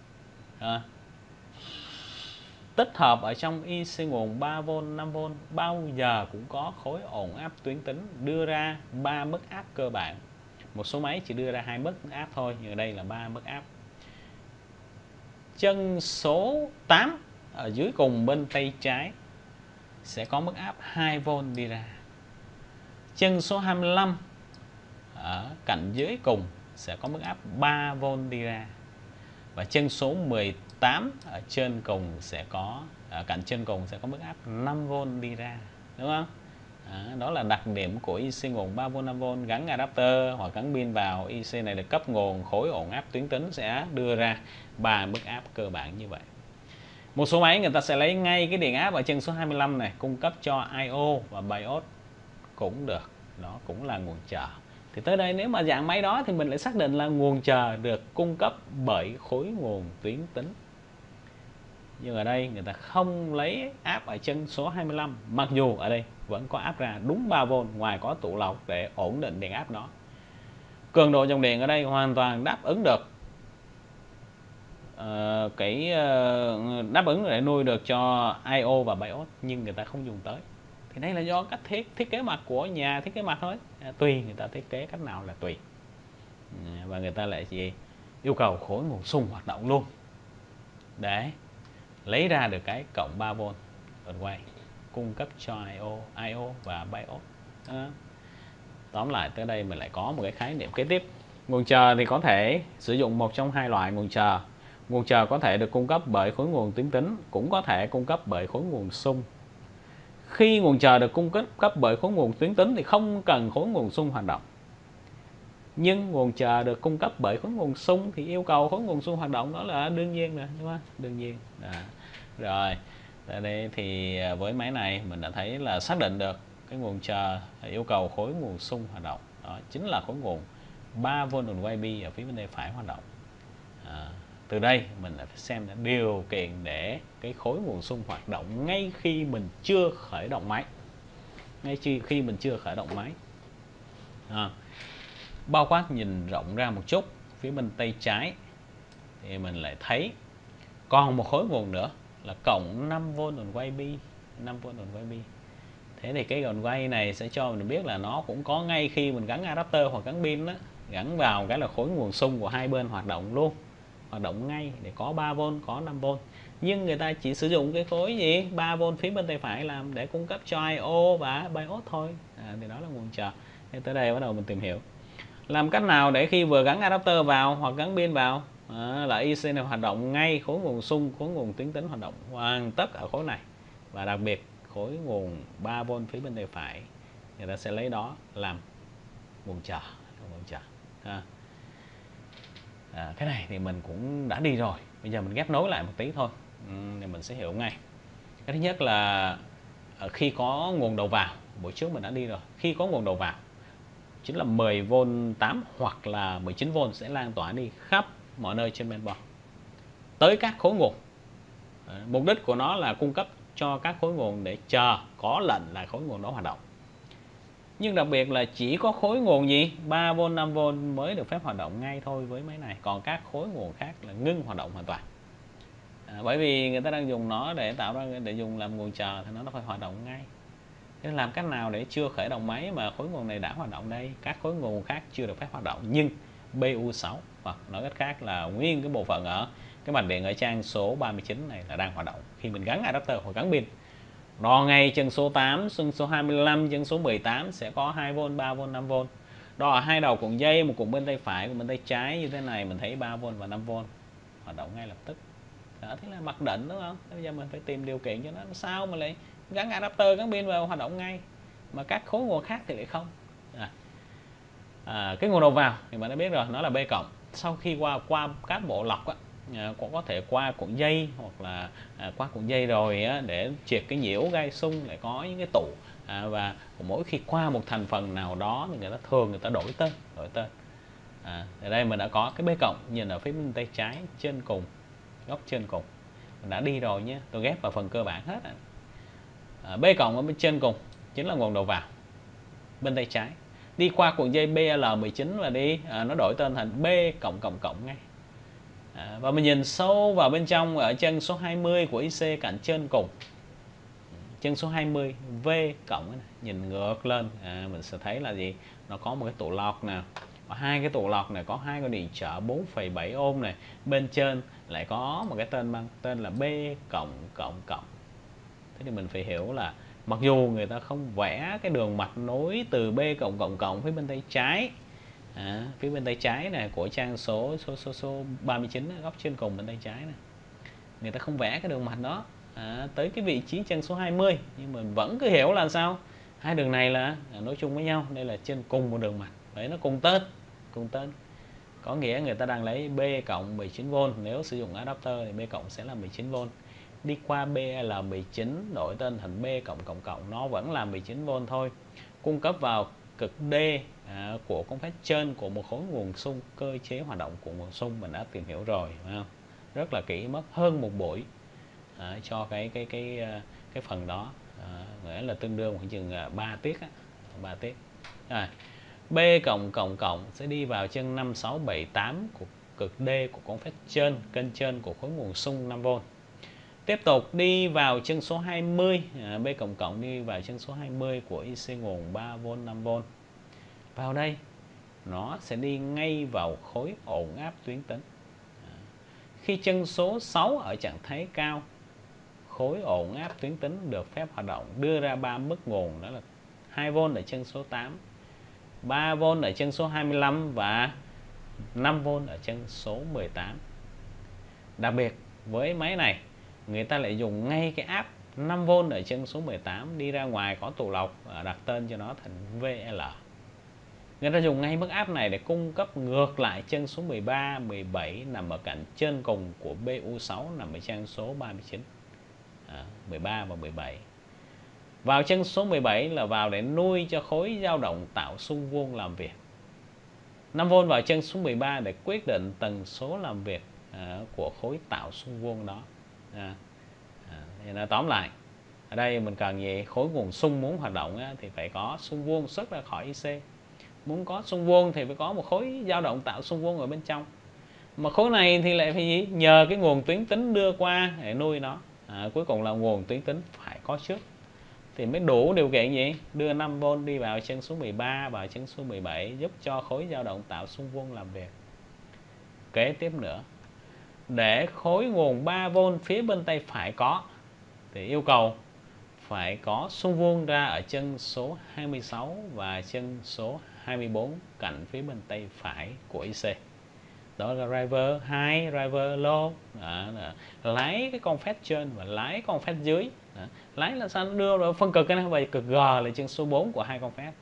Tích hợp ở trong IC nguồn 3V 5V bao giờ cũng có khối ổn áp tuyến tính đưa ra 3 mức áp cơ bản. Một số máy chỉ đưa ra 2 mức áp thôi, nhưng ở đây là 3 mức áp. Chân số 8 ở dưới cùng bên tay trái sẽ có mức áp 2V đi ra. Chân số 25 ở cạnh dưới cùng sẽ có mức áp 3V đi ra. Và chân số 18 ở trên cùng sẽ có, ở cạnh trên cùng sẽ có mức áp 5V đi ra, đúng không? Đó là đặc điểm của IC nguồn 3V 5V gắn adapter hoặc gắn pin vào. IC này được cấp nguồn khối ổn áp tuyến tính sẽ đưa ra 3 mức áp cơ bản như vậy. Một số máy người ta sẽ lấy ngay cái điện áp ở chân số 25 này cung cấp cho I/O và BIOS cũng được, đó cũng là nguồn chờ. Thì tới đây nếu mà dạng máy đó thì mình lại xác định là nguồn chờ được cung cấp bởi khối nguồn tuyến tính. Nhưng ở đây người ta không lấy áp ở chân số 25, mặc dù ở đây vẫn có áp ra đúng 3V ngoài có tụ lọc để ổn định điện áp đó. Cường độ dòng điện ở đây hoàn toàn đáp ứng được đáp ứng để nuôi được cho I/O và BIOS, nhưng người ta không dùng tới. Thì đây là do cách thiết kế mặt của nhà thiết kế mặt thôi. Tùy người ta thiết kế cách nào là tùy. Và người ta lại chỉ yêu cầu khối nguồn xung hoạt động luôn để lấy ra được cái cộng 3V ở quay cung cấp cho I/O và BIOS. Tóm lại tới đây mình lại có một cái khái niệm kế tiếp. Nguồn chờ thì có thể sử dụng một trong hai loại nguồn chờ. Nguồn chờ có thể được cung cấp bởi khối nguồn tuyến tính, cũng có thể cung cấp bởi khối nguồn xung. Khi nguồn chờ được cung cấp bởi khối nguồn tuyến tính thì không cần khối nguồn xung hoạt động. Nhưng nguồn chờ được cung cấp bởi khối nguồn xung thì yêu cầu khối nguồn xung hoạt động, đó là đương nhiên rồi, đúng không? Đương nhiên. Rồi, tại đây thì với máy này mình đã thấy là xác định được cái nguồn chờ yêu cầu khối nguồn xung hoạt động. Đó chính là khối nguồn 3V YB ở phía bên tay phải hoạt động. Từ đây mình phải xem điều kiện để cái khối nguồn xung hoạt động ngay khi mình chưa khởi động máy. Bao quát nhìn rộng ra một chút, phía bên tay trái thì mình lại thấy còn một khối nguồn nữa là cộng 5V YB. Thế thì cái guồng quay này sẽ cho mình biết là nó cũng có ngay khi mình gắn adapter hoặc gắn pin đó, gắn vào cái là khối nguồn xung của hai bên hoạt động luôn, hoạt động ngay để có 3V có 5V. Nhưng người ta chỉ sử dụng cái khối gì 3V phía bên tay phải làm để cung cấp cho I/O và BIOS thôi. Thì đó là nguồn chờ. Thế tới đây bắt đầu mình tìm hiểu làm cách nào để khi vừa gắn adapter vào hoặc gắn pin vào là IC này hoạt động ngay khối nguồn xung, khối nguồn tuyến tính hoạt động hoàn tất ở khối này. Và đặc biệt khối nguồn 3V phía bên tay phải người ta sẽ lấy đó làm nguồn chờ. Cái này thì mình cũng đã đi rồi, bây giờ mình ghép nối lại một tí thôi thì mình sẽ hiểu ngay. Cái thứ nhất là khi có nguồn đầu vào, buổi trước mình đã đi rồi, khi có nguồn đầu vào chính là 10V8 hoặc là 19V sẽ lan tỏa đi khắp mọi nơi trên mainboard tới các khối nguồn. Mục đích của nó là cung cấp cho các khối nguồn để chờ có lệnh là khối nguồn đó hoạt động. Nhưng đặc biệt là chỉ có khối nguồn gì 3V 5V mới được phép hoạt động ngay thôi với máy này, còn các khối nguồn khác là ngưng hoạt động hoàn toàn. Bởi vì người ta đang dùng nó để tạo ra, để dùng làm nguồn chờ thì nó phải hoạt động ngay. Thế làm cách nào để chưa khởi động máy mà khối nguồn này đã hoạt động đây? Các khối nguồn khác chưa được phép hoạt động nhưng BU6 hoặc nói cách khác là nguyên cái bộ phận ở cái mạch điện ở trang số 39 này là đang hoạt động khi mình gắn adapter hoặc gắn pin. Đo ngay chân số 8, chân số 25, chân số 18 sẽ có 2V, 3V, 5V. Đo ở hai đầu cuộn dây, một cuộn bên tay phải, một bên tay trái như thế này, mình thấy 3V và 5V hoạt động ngay lập tức. Đó, thế là mặc định đúng không? Bây giờ mình phải tìm điều kiện cho nó sao mà lại gắn adapter, gắn pin vào hoạt động ngay mà các khối nguồn khác thì lại không. Cái nguồn đầu vào thì bạn đã biết rồi, nó là B cộng. Sau khi qua các bộ lọc cũng có thể qua cuộn dây, hoặc là qua cuộn dây rồi để triệt cái nhiễu gai xung lại có những cái tụ, và mỗi khi qua một thành phần nào đó thì người ta đổi tên. Ở đây mình đã có cái B cộng, nhìn ở phía bên tay trái trên cùng, góc trên cùng mình đã đi rồi nhé, tôi ghép vào phần cơ bản hết. B cộng ở bên trên cùng chính là nguồn đầu vào bên tay trái, đi qua cuộn dây BL19 và nó đổi tên thành B cộng cộng cộng ngay. Và mình nhìn sâu vào bên trong ở chân số 20 của IC cạnh trên cùng, chân số 20 V cộng này, nhìn ngược lên mình sẽ thấy là gì, nó có một cái tụ lọc nè, và hai cái tụ lọc này có hai con điện trở 4,7 ohm này, bên trên lại có một cái tên là B cộng cộng cộng. Thế thì mình phải hiểu là mặc dù người ta không vẽ cái đường mạch nối từ B cộng cộng cộng phía bên tay trái, phía bên tay trái này của trang số 39 góc trên cùng bên tay trái này, người ta không vẽ cái đường mạch đó tới cái vị trí chân số 20, nhưng mình vẫn cứ hiểu là sao hai đường này là nối chung với nhau, đây là trên cùng một đường mạch, đấy nó cùng tên, có nghĩa người ta đang lấy B cộng 19V, nếu sử dụng adapter thì B cộng sẽ là 19V, đi qua BL19 đổi tên thành B cộng cộng cộng, nó vẫn là 19V thôi, cung cấp vào cực D của con phát trên của một khối nguồn xung. Cơ chế hoạt động của nguồn xung mình đã tìm hiểu rồi, phải không? Rất là kỹ, mất hơn một buổi cho cái phần đó, nghĩa là tương đương khoảng chừng 3 tiết 3 tiết. B cộng cộng cộng sẽ đi vào chân 5, 6, 7, 8 của cực D của con phát trên, kênh trên của khối nguồn xung 5V. Tiếp tục đi vào chân số 20, B cộng cộng đi vào chân số 20 của IC nguồn 3V, 5V. Vào đây nó sẽ đi ngay vào khối ổn áp tuyến tính. Khi chân số 6 ở trạng thái cao, khối ổn áp tuyến tính được phép hoạt động, đưa ra 3 mức nguồn, đó là 2V ở chân số 8, 3V ở chân số 25 và 5V ở chân số 18. Đặc biệt với máy này, người ta lại dùng ngay cái áp 5V ở chân số 18 đi ra ngoài có tụ lọc, đặt tên cho nó thành VL. Người ta dùng ngay mức áp này để cung cấp ngược lại chân số 13, 17 nằm ở cạnh trên cùng của BU6 nằm ở trang số 39. 13 và 17. Vào chân số 17 là vào để nuôi cho khối dao động tạo xung vuông làm việc. 5V vào chân số 13 để quyết định tần số làm việc của khối tạo xung vuông đó. Tóm lại, ở đây mình cần gì? Khối nguồn xung muốn hoạt động thì phải có xung vuông xuất ra khỏi IC. Muốn có xung vuông thì phải có một khối dao động tạo xung vuông ở bên trong. Mà khối này thì lại phải gì? Nhờ cái nguồn tuyến tính đưa qua để nuôi nó. Cuối cùng là nguồn tuyến tính phải có trước thì mới đủ điều kiện gì? Đưa 5V đi vào chân số 13 và chân số 17 giúp cho khối dao động tạo xung vuông làm việc. Kế tiếp nữa, để khối nguồn 3V phía bên tay phải có thì yêu cầu phải có xung vuông ra ở chân số 26 và chân số 24 cạnh phía bên tay phải của IC. Đó là driver high, driver low. Lái cái con phát trên và lái con phát dưới. Lái là sao? Nó đưa vào phân cực cái này, vậy cực G là chân số 4 của hai con phát.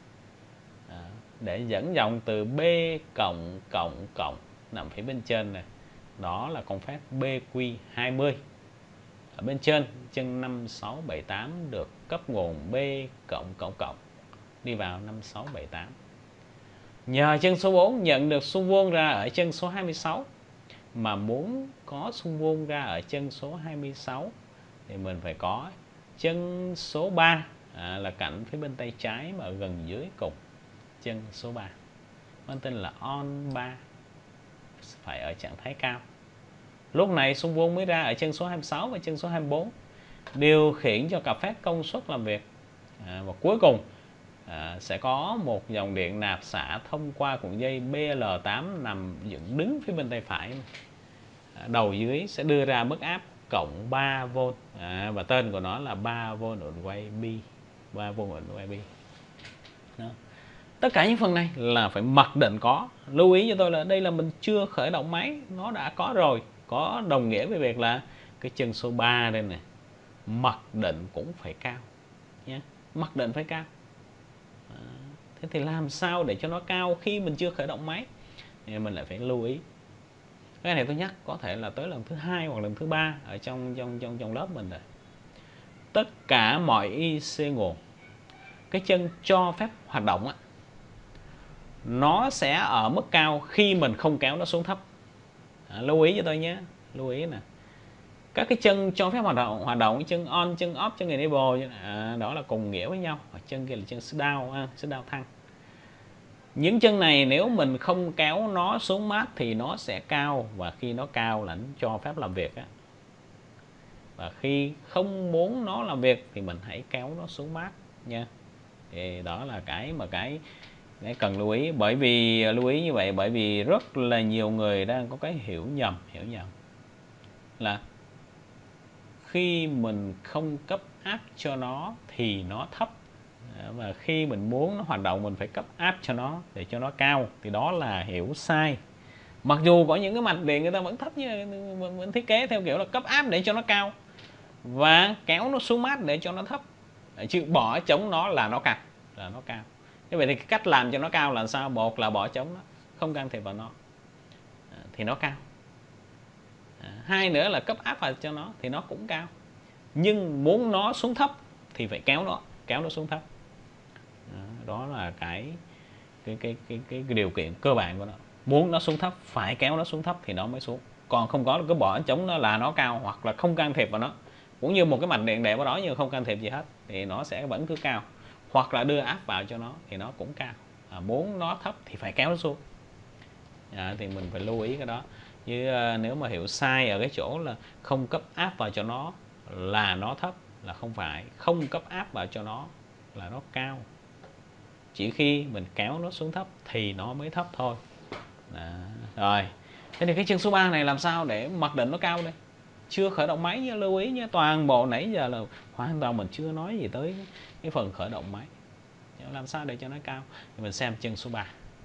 Để dẫn dòng từ B cộng cộng cộng nằm phía bên trên này, đó là con phát BQ20. Ở bên trên chân 5, 6, 7, 8 được cấp nguồn B cộng cộng cộng đi vào 5, 6, 7, 8. Nhờ chân số 4 nhận được xung vuông ra ở chân số 26, mà muốn có xung vuông ra ở chân số 26 thì mình phải có chân số 3 là cạnh phía bên tay trái mà gần dưới cùng chân số 3, mang tên là on 3, phải ở trạng thái cao. Lúc này xung vuông mới ra ở chân số 26 và chân số 24, điều khiển cho cặp phát công suất làm việc. Và cuối cùng sẽ có một dòng điện nạp xả thông qua cuộn dây BL8 nằm dựng đứng phía bên tay phải. Đầu dưới sẽ đưa ra mức áp cộng 3V, và tên của nó là 3V on way B. 3V on way B. Đó. Tất cả những phần này là phải mặc định có. Lưu ý cho tôi là đây là mình chưa khởi động máy, nó đã có rồi. Có đồng nghĩa với việc là cái chân số 3 đây này, mặc định cũng phải cao nhé. Mặc định phải cao. Thế thì làm sao để cho nó cao khi mình chưa khởi động máy? Thì mình lại phải lưu ý Cái này tôi nhắc có thể là tới lần thứ 2 hoặc lần thứ 3 ở trong lớp mình rồi. Tất cả mọi IC nguồn, cái chân cho phép hoạt động á, nó sẽ ở mức cao khi mình không kéo nó xuống thấp. Lưu ý cho tôi nhé, lưu ý nè. Các cái chân cho phép hoạt động, chân on, chân off, chân enable, đó là cùng nghĩa với nhau. Chân kia là chân down, down thăng. Những chân này nếu mình không kéo nó xuống mát thì nó sẽ cao, và khi nó cao là nó cho phép làm việc á. Và khi không muốn nó làm việc thì mình hãy kéo nó xuống mát nha. Thì đó là cái cần lưu ý. Bởi vì lưu ý như vậy bởi vì rất là nhiều người đang có cái hiểu nhầm là khi mình không cấp áp cho nó thì nó thấp, và khi mình muốn nó hoạt động mình phải cấp áp cho nó để cho nó cao, thì đó là hiểu sai. Mặc dù có những cái mạch điện người ta vẫn thấp, như mình thiết kế theo kiểu là cấp áp để cho nó cao và kéo nó xuống mát để cho nó thấp, chứ bỏ trống nó là nó cao, Thế vậy thì cái cách làm cho nó cao là sao? Một là bỏ trống nó, không can thiệp vào nó, thì nó cao. Hai nữa là cấp áp vào cho nó thì nó cũng cao. Nhưng muốn nó xuống thấp thì phải kéo nó xuống thấp. Đó là cái điều kiện cơ bản của nó. Muốn nó xuống thấp phải kéo nó xuống thấp thì nó mới xuống. Còn không có cứ bỏ trống nó là nó cao, hoặc là không can thiệp vào nó, cũng như một cái mạch điện để vào đó nhưng không can thiệp gì hết thì nó sẽ vẫn cứ cao, hoặc là đưa áp vào cho nó thì nó cũng cao. Muốn nó thấp thì phải kéo nó xuống. Thì mình phải lưu ý cái đó. Chứ nếu mà hiểu sai ở cái chỗ là không cấp áp vào cho nó là nó thấp, là không phải. Không cấp áp vào cho nó là nó cao. Chỉ khi mình kéo nó xuống thấp thì nó mới thấp thôi. Rồi. Thế thì cái chân số 3 này làm sao để mặc định nó cao đây? Chưa khởi động máy nha, lưu ý nha. Toàn bộ nãy giờ là hoàn toàn mình chưa nói gì tới cái phần khởi động máy. Làm sao để cho nó cao? Thì mình xem chân số 3.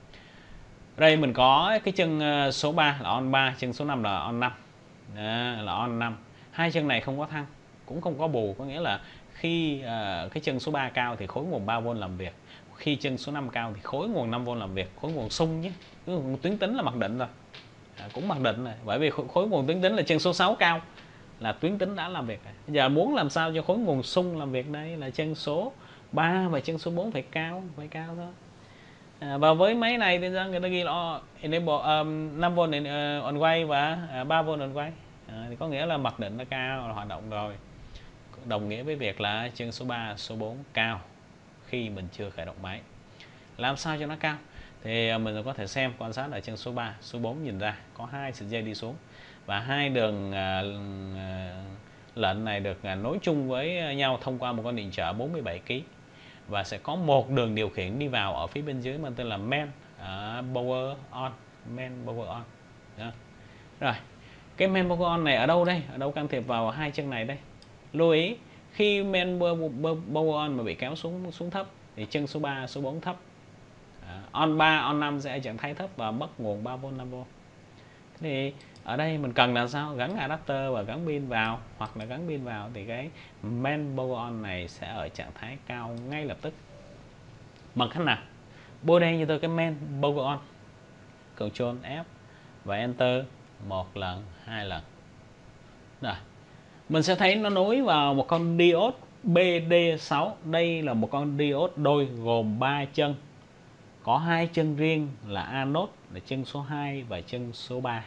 Đây mình có cái chân số 3 là on 3, chân số 5 là on 5. Là on 5. Hai chân này không có thăng, cũng không có bù, có nghĩa là khi cái chân số 3 cao thì khối nguồn 3V làm việc. Khi chân số 5 cao thì khối nguồn 5V làm việc, khối nguồn sung nhé. Tuyến tính là mặc định rồi. Cũng mặc định rồi, bởi vì khối nguồn tuyến tính là chân số 6 cao là tuyến tính đã làm việc rồi. Bây giờ muốn làm sao cho khối nguồn sung làm việc, đây là chân số 3 và chân số 4 phải cao thôi. Và với máy này thì người ta ghi là enable 5V on quay và 3V on quay, thì có nghĩa là mặc định nó cao, là hoạt động rồi, đồng nghĩa với việc là chân số 3, số 4 cao khi mình chưa khởi động máy. Làm sao cho nó cao? Thì mình có thể xem, quan sát ở chân số 3, số 4 nhìn ra có hai sợi dây đi xuống, và hai đường lệnh này được nối chung với nhau thông qua một con điện trở 47 kg, và sẽ có một đường điều khiển đi vào ở phía bên dưới mang tên là main power on. Đó. Rồi, cái main power on này ở đâu đây? Ở đâu can thiệp vào hai chân này đây? Lưu ý, khi main power on mà bị kéo xuống thấp thì chân số 3, số 4 thấp. On 3, on 5 sẽ ở trạng thái thấp và mất nguồn 3V, 5V. Thì ở đây mình cần là sao? Gắn adapter và gắn pin vào, hoặc là gắn pin vào thì cái main power on này sẽ ở trạng thái cao ngay lập tức. Bằng cách nào? Bôi đen cho tôi cái main power on, Ctrl F và Enter một lần, hai lần. Rồi, mình sẽ thấy nó nối vào một con diode BD6. Đây là một con diode đôi gồm 3 chân. Có hai chân riêng là anode là chân số 2 và chân số 3.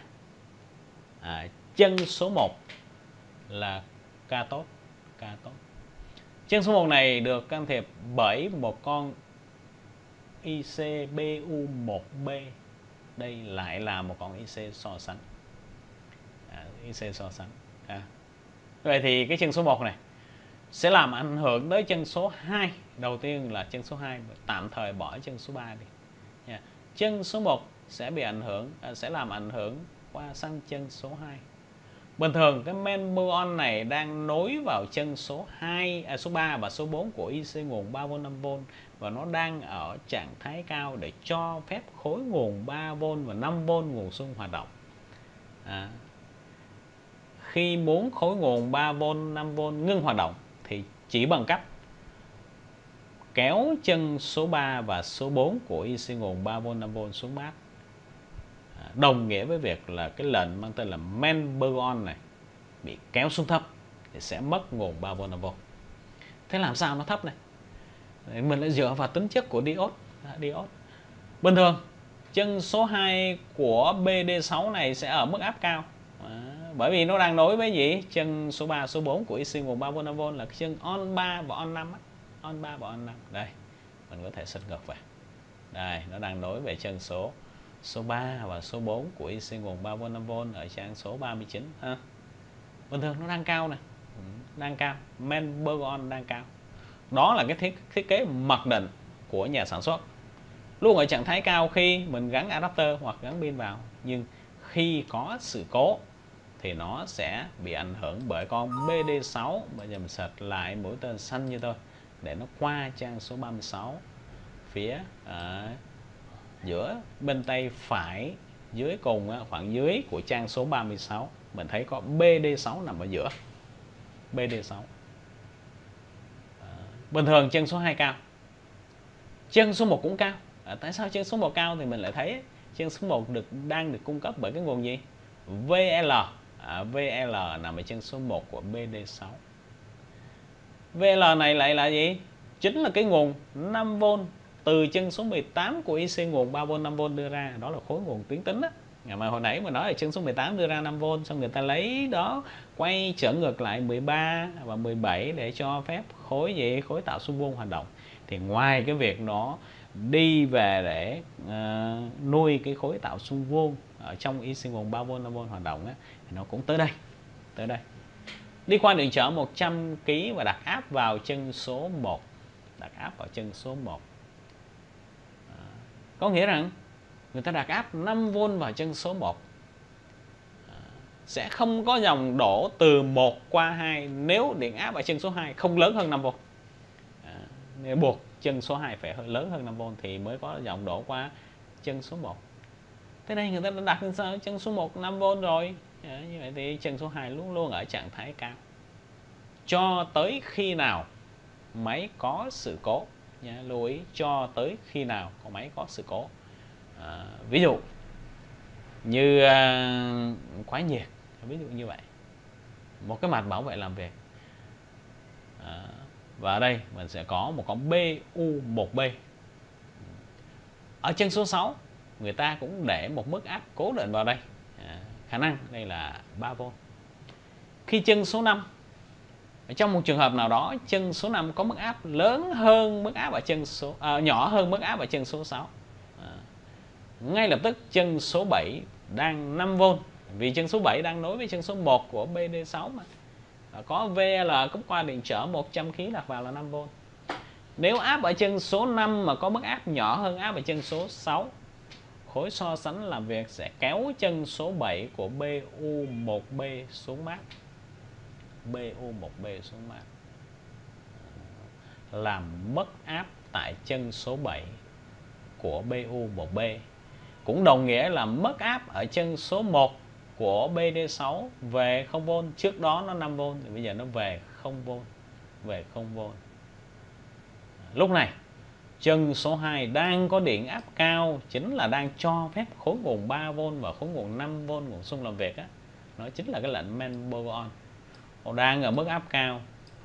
Chân số 1 là cathode. Chân số 1 này được can thiệp bởi một con ICBU1B. Đây lại là một con IC so sánh. Vậy thì cái chân số 1 này sẽ làm ảnh hưởng tới chân số 2. Đầu tiên là chân số 2, tạm thời bỏ chân số 3 đi. Chân số 1 sẽ bị ảnh hưởng, sẽ làm ảnh hưởng qua sang chân số 2. Bình thường cái main power on này đang nối vào chân số 3 và số 4 của IC nguồn 3V, 5V, và nó đang ở trạng thái cao để cho phép khối nguồn 3V và 5V nguồn xung hoạt động. Khi muốn khối nguồn 3V, 5V ngưng hoạt động thì chỉ bằng cách kéo chân số 3 và số 4 của IC nguồn 3V, 5V xuống mát. đồng nghĩa với việc là cái lệnh mang tên là main bogon này bị kéo xuống thấp thì sẽ mất nguồn 3V 5V. Thế làm sao nó thấp này? Mình lại dựa vào tính chất của diode. Bình thường chân số 2 của BD6 này sẽ ở mức áp cao. Bởi vì nó đang nối với gì? Chân số 3, số 4 của IC nguồn 3V 5V là chân on 3 và on 5 á. On 3 và on 5. Đây, mình có thể xịt ngược vào. Đây, nó đang nối về chân số 3 và số 4 của IC nguồn 3V 5V ở trang số 39 ha. Bình thường nó đang cao này, đang cao, main bogon đang cao. Đó là cái thiết kế mặc định của nhà sản xuất. Luôn ở trạng thái cao khi mình gắn adapter hoặc gắn pin vào, nhưng khi có sự cố thì nó sẽ bị ảnh hưởng bởi con BD6. Bây giờ mình search lại mũi tên xanh như tôi để nó qua trang số 36 phía giữa bên tay phải dưới cùng, khoảng dưới của trang số 36 mình thấy có BD6 nằm ở giữa. BD6 bình thường chân số 2 cao, chân số 1 cũng cao. Tại sao chân số 1 cao thì mình lại thấy chân số 1 đang được cung cấp bởi cái nguồn gì? VL. VL nằm ở chân số 1 của BD6. VL này lại là gì? Chính là cái nguồn 5V từ chân số 18 của IC nguồn 3V 5V đưa ra. Đó là khối nguồn tuyến tính đó. Mà hồi nãy mà nói là chân số 18 đưa ra 5V, xong người ta lấy đó quay trở ngược lại 13 và 17 để cho phép khối gì? Khối tạo xung vuông hoạt động. Thì ngoài cái việc nó đi về để nuôi cái khối tạo xung vuông ở trong IC nguồn 3V 5V hoạt động á, thì nó cũng tới đây. Đi qua điện trở 100 kg và đặt áp vào chân số 1. Đặt áp vào chân số 1. Có nghĩa rằng người ta đặt áp 5V vào chân số 1. Sẽ không có dòng đổ từ 1 qua 2 nếu điện áp ở chân số 2 không lớn hơn 5V. Buộc chân số 2 phải lớn hơn 5V thì mới có dòng đổ qua chân số 1. Thế đây người ta đã đặt chân số 1 5V rồi. Như vậy thì chân số 2 luôn luôn ở trạng thái cao cho tới khi nào máy có sự cố. Lưu ý, cho tới khi nào có máy có sự cố. Ví dụ như quá nhiệt, ví dụ như vậy, một cái mặt bảo vệ làm việc, và ở đây mình sẽ có một con BU1B. Ở chân số 6 người ta cũng để một mức áp cố định vào đây, khả năng đây là 3V. Khi chân số 5, trong một trường hợp nào đó chân số 5 có mức áp lớn hơn mức áp ở chân số nhỏ hơn mức áp ở chân số 6, ngay lập tức chân số 7 đang 5V, vì chân số 7 đang nối với chân số 1 của BD6 mà. Có VL cũng qua điện trở 100 kg đặt vào là 5V. Nếu áp ở chân số 5 mà có mức áp nhỏ hơn áp ở chân số 6, khối so sánh làm việc sẽ kéo chân số 7 của BU1B xuống mát. BU1B xuống mát, làm mất áp tại chân số 7 của BU1B. Cũng đồng nghĩa là mất áp ở chân số 1 của BD6 về 0V. Trước đó nó 5V thì bây giờ nó về 0V. Về 0V. Lúc này chân số 2 đang có điện áp cao, chính là đang cho phép khối nguồn 3V và khối nguồn 5V nguồn xung làm việc á. Nó chính là cái lệnh main bogon. Họ đang ở mức áp cao,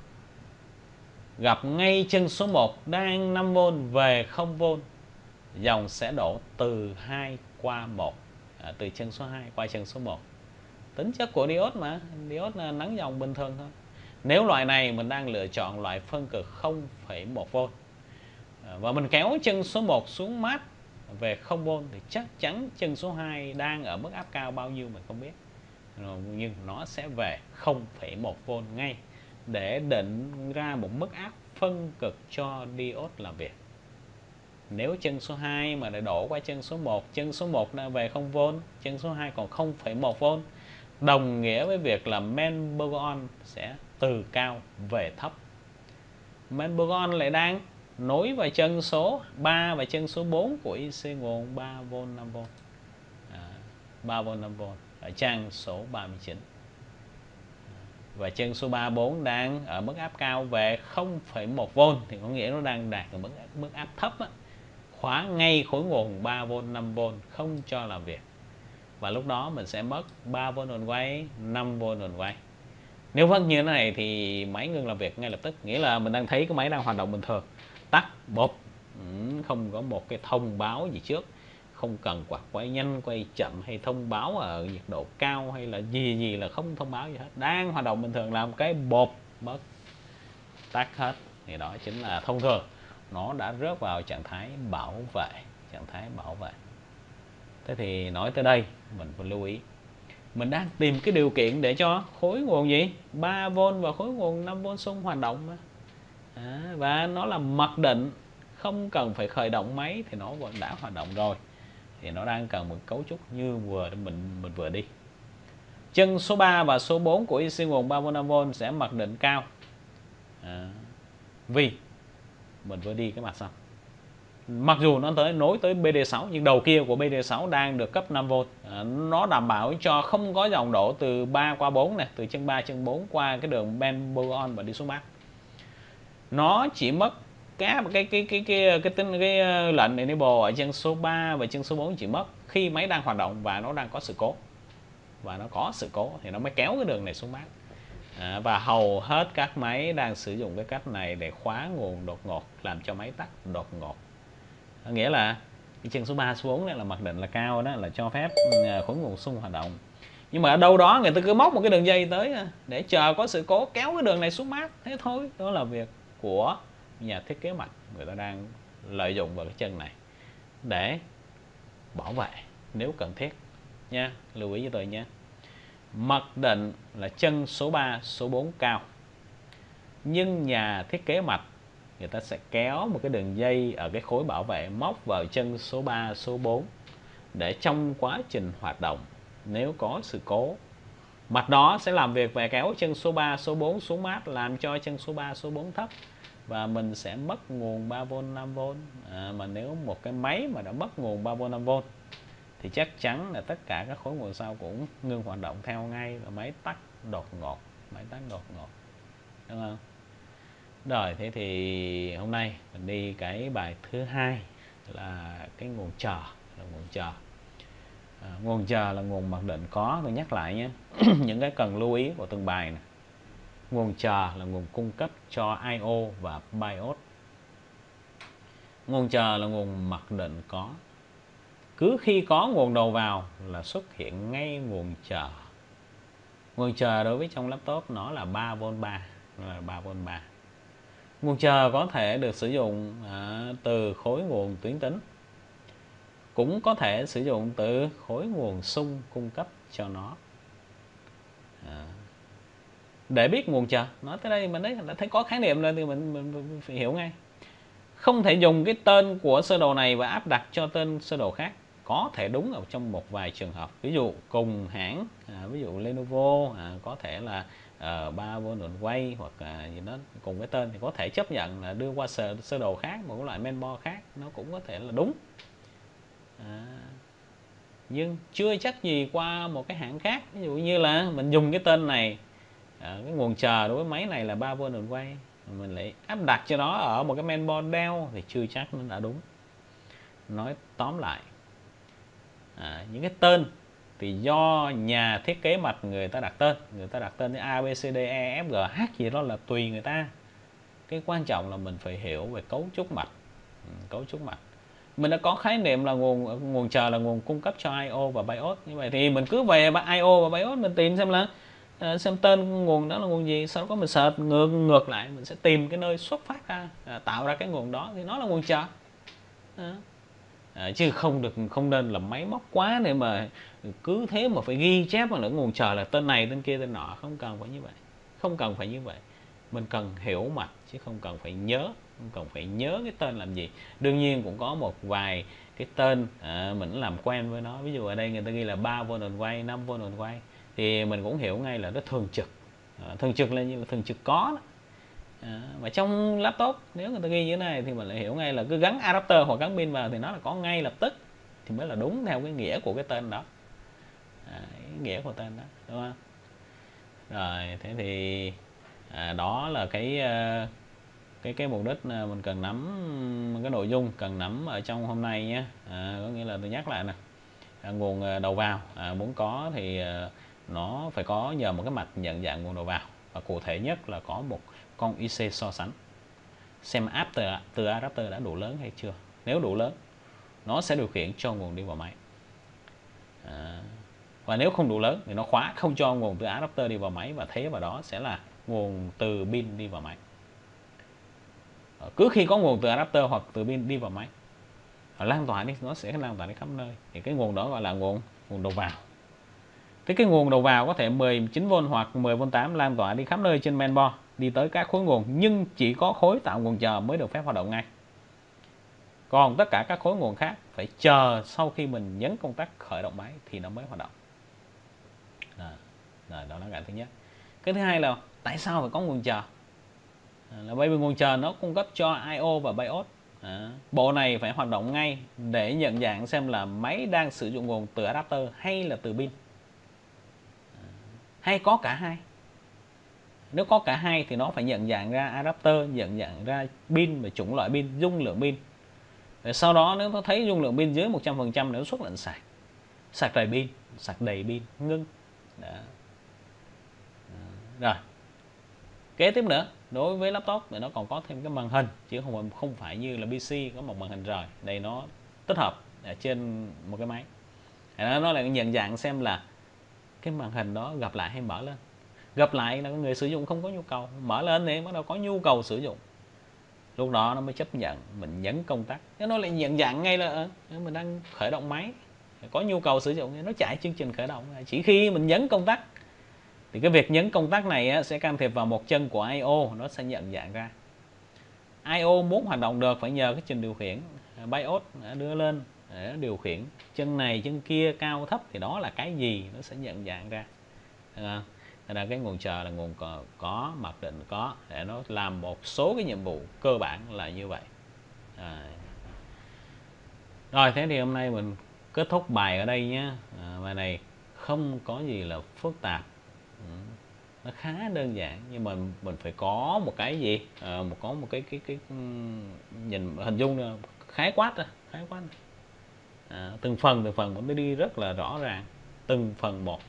gặp ngay chân số 1 đang 5V về 0V, dòng sẽ đổ từ 2 qua 1, từ chân số 2 qua chân số 1. Tính chất của diode mà, diode là nắng dòng bình thường thôi. Nếu loại này mình đang lựa chọn loại phân cực 0,1V và mình kéo chân số 1 xuống mát về 0V thì chắc chắn chân số 2 đang ở mức áp cao bao nhiêu mình không biết, nhưng nó sẽ về 0,1V ngay để định ra một mức áp phân cực cho diode làm việc. Nếu chân số 2 mà lại đổ qua chân số 1, chân số 1 đã về 0V, chân số 2 còn 0,1V, đồng nghĩa với việc là main bogon sẽ từ cao về thấp. Main bogon lại đang nối vào chân số 3 và chân số 4 của IC nguồn 3V 5V. 3V 5V ở trang số 39. Và chân số 3, 4 đang ở mức áp cao về 0,1V thì có nghĩa nó đang đạt ở mức áp thấp á, khóa ngay khối nguồn 3V 5V không cho làm việc. và lúc đó mình sẽ mất 3V đường quay, 5V đường quay. Nếu vẫn như thế này thì máy ngưng làm việc ngay lập tức, nghĩa là mình đang thấy cái máy đang hoạt động bình thường, tắt bộp, không có một cái thông báo gì trước, không cần quạt quay nhanh quay chậm hay thông báo ở nhiệt độ cao hay là gì là không thông báo gì hết, đang hoạt động bình thường làm cái bộp mất, tắt hết, thì đó chính là thông thường nó đã rớt vào trạng thái bảo vệ. Thế thì nói tới đây mình phải lưu ý, mình đang tìm cái điều kiện để cho khối nguồn gì 3V và khối nguồn 5V xung hoạt động mà. Và nó là mặc định, không cần phải khởi động máy thì nó vẫn đã hoạt động rồi, thì nó đang cần một cấu trúc như mình vừa đi. Chân số 3 và số 4 của IC nguồn 3V 5V sẽ mặc định cao, vì mình vừa đi cái mặt sau. Mặc dù nó nối tới BD6 nhưng đầu kia của BD6 đang được cấp 5V. Nó đảm bảo cho không có dòng đổ từ 3 qua 4 này, từ chân 3 chân 4 qua cái đường band boron và đi xuống mát. Nó chỉ mất cái lệnh enable ở chân số 3 và chân số 4 chỉ mất khi máy đang hoạt động và nó đang có sự cố. Thì nó mới kéo cái đường này xuống mát. Và hầu hết các máy đang sử dụng cái cách này để khóa nguồn đột ngột, làm cho máy tắt đột ngột. Nghĩa là cái chân số 3, số 4 này là mặc định là cao đó, là cho phép khối nguồn xung hoạt động. Nhưng mà ở đâu đó người ta cứ móc một cái đường dây tới để chờ có sự cố kéo cái đường này xuống mát, thế thôi. Đó là việc của nhà thiết kế mạch, người ta đang lợi dụng vào cái chân này để bảo vệ nếu cần thiết nha. Lưu ý với tôi nha. Mặc định là chân số 3, số 4 cao, nhưng nhà thiết kế mạch người ta sẽ kéo một cái đường dây ở cái khối bảo vệ móc vào chân số 3, số 4 để trong quá trình hoạt động nếu có sự cố, mặt đó sẽ làm việc và kéo chân số 3, số 4 xuống mát, làm cho chân số 3, số 4 thấp và mình sẽ mất nguồn 3V, 5V. Mà nếu một cái máy mà đã mất nguồn 3V, 5V thì chắc chắn là tất cả các khối nguồn sau cũng ngưng hoạt động theo ngay và máy tắt đột ngột. Đúng không? Rồi, thế thì hôm nay mình đi cái bài thứ hai là cái nguồn chờ. Nguồn chờ là nguồn mặc định có, tôi nhắc lại nhé. Những cái cần lưu ý của từng bài này. Nguồn chờ là nguồn cung cấp cho I/O và BIOS. Nguồn chờ là nguồn mặc định có. Cứ khi có nguồn đầu vào là xuất hiện ngay nguồn chờ. Nguồn chờ đối với trong laptop nó là 3V3. Nguồn chờ có thể được sử dụng từ khối nguồn tuyến tính, cũng có thể sử dụng từ khối nguồn xung cung cấp cho nó. Để biết nguồn chờ, nói tới đây mình đã thấy có khái niệm rồi thì mình phải hiểu ngay. Không thể dùng cái tên của sơ đồ này và áp đặt cho tên sơ đồ khác. Có thể đúng ở trong một vài trường hợp, ví dụ cùng hãng, ví dụ Lenovo có thể là 3V đường quay hoặc gì đó cùng cái tên thì có thể chấp nhận là đưa qua sơ đồ khác, một loại mainboard khác, nó cũng có thể là đúng. Nhưng chưa chắc gì qua một cái hãng khác. Ví dụ như là mình dùng cái tên này, cái nguồn chờ đối với máy này là 3V đường quay, mình lại áp đặt cho nó ở một cái mainboard Dell thì chưa chắc nó đã đúng. Nói tóm lại, những cái tên thì do nhà thiết kế mạch người ta đặt tên như A, B, C, D, E, F, G, H gì đó là tùy người ta. Cái quan trọng là mình phải hiểu về cấu trúc mạch. Mình đã có khái niệm là nguồn chờ là nguồn cung cấp cho I/O và BIOS. Như vậy thì mình cứ về I/O và BIOS mình tìm xem là xem tên nguồn đó là nguồn gì, sau đó mình search ngược lại, mình sẽ tìm cái nơi xuất phát ra, tạo ra cái nguồn đó thì nó là nguồn chờ. Chứ không nên là máy móc quá để mà cứ thế mà phải ghi chép vào nguồn chờ là tên này tên kia tên nọ. Không cần phải như vậy. Mình cần hiểu mạch chứ không cần phải nhớ cái tên làm gì. Đương nhiên cũng có một vài cái tên mình làm quen với nó. Ví dụ ở đây người ta ghi là 3V đường quay, 5V đường quay thì mình cũng hiểu ngay là nó thường trực. Thường trực là như là thường trực có đó. Mà trong laptop nếu người ta ghi như thế này thì mình lại hiểu ngay là cứ gắn adapter hoặc gắn pin vào thì nó là có ngay lập tức, thì mới là đúng theo cái nghĩa của cái tên đó. Nghĩa của tên đó, đúng không? Rồi, thế thì đó là cái mục đích mình cần nắm, cái nội dung cần nắm ở trong hôm nay nhé. Có nghĩa là tôi nhắc lại nè, nguồn đầu vào muốn có thì nó phải có nhờ một cái mạch nhận dạng nguồn đầu vào, và cụ thể nhất là có một con IC so sánh xem áp từ adapter đã đủ lớn hay chưa. Nếu đủ lớn, nó sẽ điều khiển cho nguồn đi vào máy. Và nếu không đủ lớn thì nó khóa không cho nguồn từ adapter đi vào máy, và thế vào đó sẽ là nguồn từ pin đi vào máy. Cứ khi có nguồn từ adapter hoặc từ pin đi vào máy, lan tỏa đi, nó sẽ lan tỏa đi khắp nơi, thì cái nguồn đó gọi là nguồn đầu vào. Thế cái nguồn đầu vào có thể 19V hoặc 10V8 lan tỏa đi khắp nơi trên mainboard, đi tới các khối nguồn, nhưng chỉ có khối tạo nguồn chờ mới được phép hoạt động ngay. Còn tất cả các khối nguồn khác phải chờ sau khi mình nhấn công tắc khởi động máy thì nó mới hoạt động. Đó là cái thứ nhất. Cái thứ hai là tại sao phải có nguồn chờ? Là bởi vì nguồn chờ nó cung cấp cho I/O và BIOS. Bộ này phải hoạt động ngay để nhận dạng xem là máy đang sử dụng nguồn từ adapter hay là từ pin, hay có cả hai. Nếu có cả hai thì nó phải nhận dạng ra adapter, nhận dạng ra pin và chủng loại pin, dung lượng pin. Sau đó nếu nó thấy dung lượng pin dưới 100% nếu xuất lệnh sạc đầy pin, sạc đầy pin, ngưng. Rồi, kế tiếp nữa, đối với laptop thì nó còn có thêm cái màn hình, chứ không phải như là PC có một màn hình rồi. Đây nó tích hợp ở trên một cái máy. Nó lại nhận dạng xem là cái màn hình đó gập lại hay mở lên. Gập lại là người sử dụng không có nhu cầu, mở lên thì bắt đầu có nhu cầu sử dụng. Lúc đó nó mới chấp nhận mình nhấn công tắc. Nó lại nhận dạng ngay là mình đang khởi động máy, có nhu cầu sử dụng, nó chạy chương trình khởi động. Chỉ khi mình nhấn công tắc thì cái việc nhấn công tắc này sẽ can thiệp vào một chân của I/O, nó sẽ nhận dạng ra. I/O muốn hoạt động được phải nhờ cái trình điều khiển BIOS đưa lên để điều khiển chân này chân kia cao thấp, thì đó là cái gì nó sẽ nhận dạng ra. Nên là cái nguồn chờ là nguồn có, mặc định có, để nó làm một số cái nhiệm vụ cơ bản là như vậy. Rồi, thế thì hôm nay mình kết thúc bài ở đây nhé. Bài này không có gì là phức tạp, nó khá đơn giản, nhưng mà mình phải có một cái gì, có một cái nhìn hình dung khái quát. Từng phần mình mới đi rất là rõ ràng, từng phần một.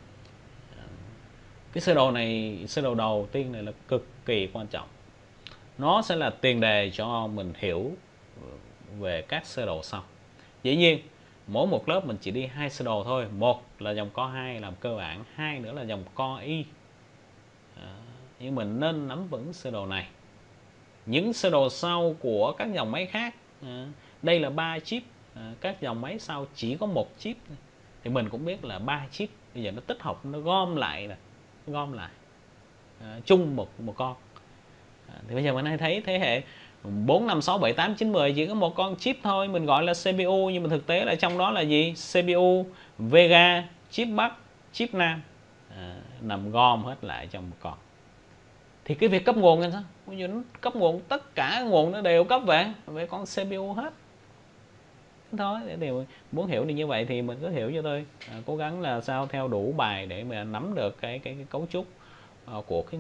Cái sơ đồ này, sơ đồ đầu tiên này là cực kỳ quan trọng. Nó sẽ là tiền đề cho mình hiểu về các sơ đồ sau. Dĩ nhiên mỗi một lớp mình chỉ đi 2 sơ đồ thôi. Một là dòng co 2 làm cơ bản, hai nữa là dòng co y. Nhưng mình nên nắm vững sơ đồ này. Những sơ đồ sau của các dòng máy khác, đây là 3 chip, các dòng máy sau chỉ có 1 chip, thì mình cũng biết là 3 chip bây giờ nó tích hợp, nó gom lại chung một con. Thì bây giờ mình hay thấy thế hệ 4, 5, 6, 7, 8, 9, 10 chỉ có một con chip thôi, mình gọi là CPU, nhưng mà thực tế là trong đó là gì? CPU, Vega, chip Bắc, chip Nam, nằm gom hết lại trong một con. Thì cái việc cấp nguồn là sao? Bây giờ nó cấp nguồn, tất cả nguồn nó đều cấp về con CPU hết. Thôi, để muốn hiểu được như vậy thì mình cứ hiểu cho tôi, cố gắng là sao theo đủ bài để mà nắm được cái cấu trúc của cái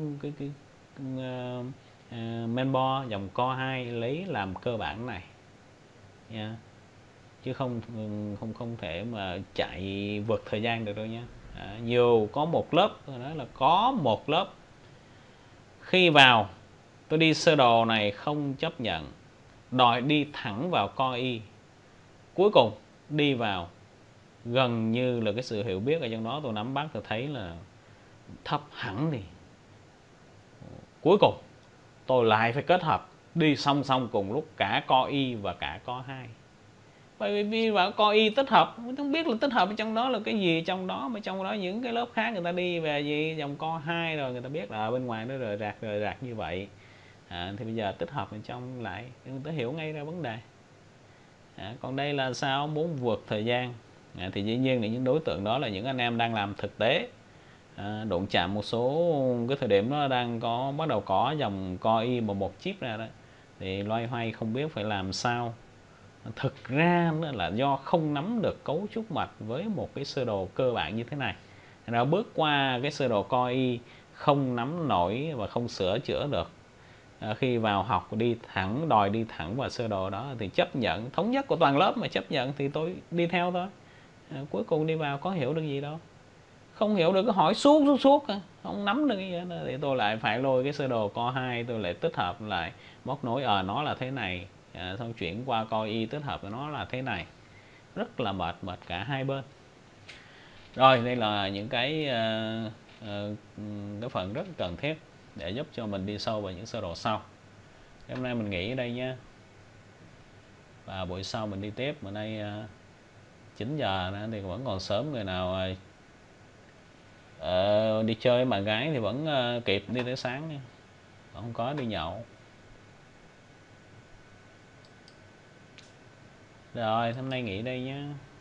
mainboard dòng co 2 lấy làm cơ bản này nha, chứ không thể mà chạy vượt thời gian được đâu nha. Nhiều có một lớp, tôi nói là có một lớp khi vào tôi đi sơ đồ này không chấp nhận, đòi đi thẳng vào co y, cuối cùng đi vào gần như là cái sự hiểu biết ở trong đó tôi nắm bắt, tôi thấy là thấp hẳn. Thì cuối cùng tôi lại phải kết hợp đi song song cùng lúc cả co y và cả co 2. Bởi vì vào co y tích hợp, mình không biết là tích hợp ở trong đó là cái gì trong đó, mà trong đó những cái lớp khác người ta đi về gì dòng co 2 rồi, người ta biết là bên ngoài nó rời rạc như vậy. Thì bây giờ tích hợp ở trong lại người ta hiểu ngay ra vấn đề. Còn đây là sao muốn vượt thời gian, thì dĩ nhiên là những đối tượng đó là những anh em đang làm thực tế, đụng chạm một số cái thời điểm nó đang bắt đầu có dòng co y mà một chip ra đó, thì loay hoay không biết phải làm sao. Thực ra là do không nắm được cấu trúc mạch với một cái sơ đồ cơ bản như thế này, nó bước qua cái sơ đồ co y không nắm nổi và không sửa chữa được. Khi vào học đòi đi thẳng vào sơ đồ đó thì chấp nhận, thống nhất của toàn lớp mà chấp nhận thì tôi đi theo thôi. Cuối cùng đi vào có hiểu được gì đâu, không hiểu được, cứ hỏi suốt không nắm được cái gì nữa. Thì tôi lại phải lôi cái sơ đồ co 2 tôi lại tích hợp lại, móc nối nó là thế này, xong chuyển qua co y tích hợp nó là thế này, rất là mệt cả hai bên. Rồi đây là những cái phần rất cần thiết để giúp cho mình đi sâu vào những sơ đồ sau. Hôm nay mình nghỉ ở đây nha, và buổi sau mình đi tiếp. Bữa nay 9 giờ nữa thì vẫn còn sớm, người nào đi chơi với bạn gái thì vẫn kịp đi tới sáng nha, không có đi nhậu. Rồi hôm nay nghỉ đây nhé.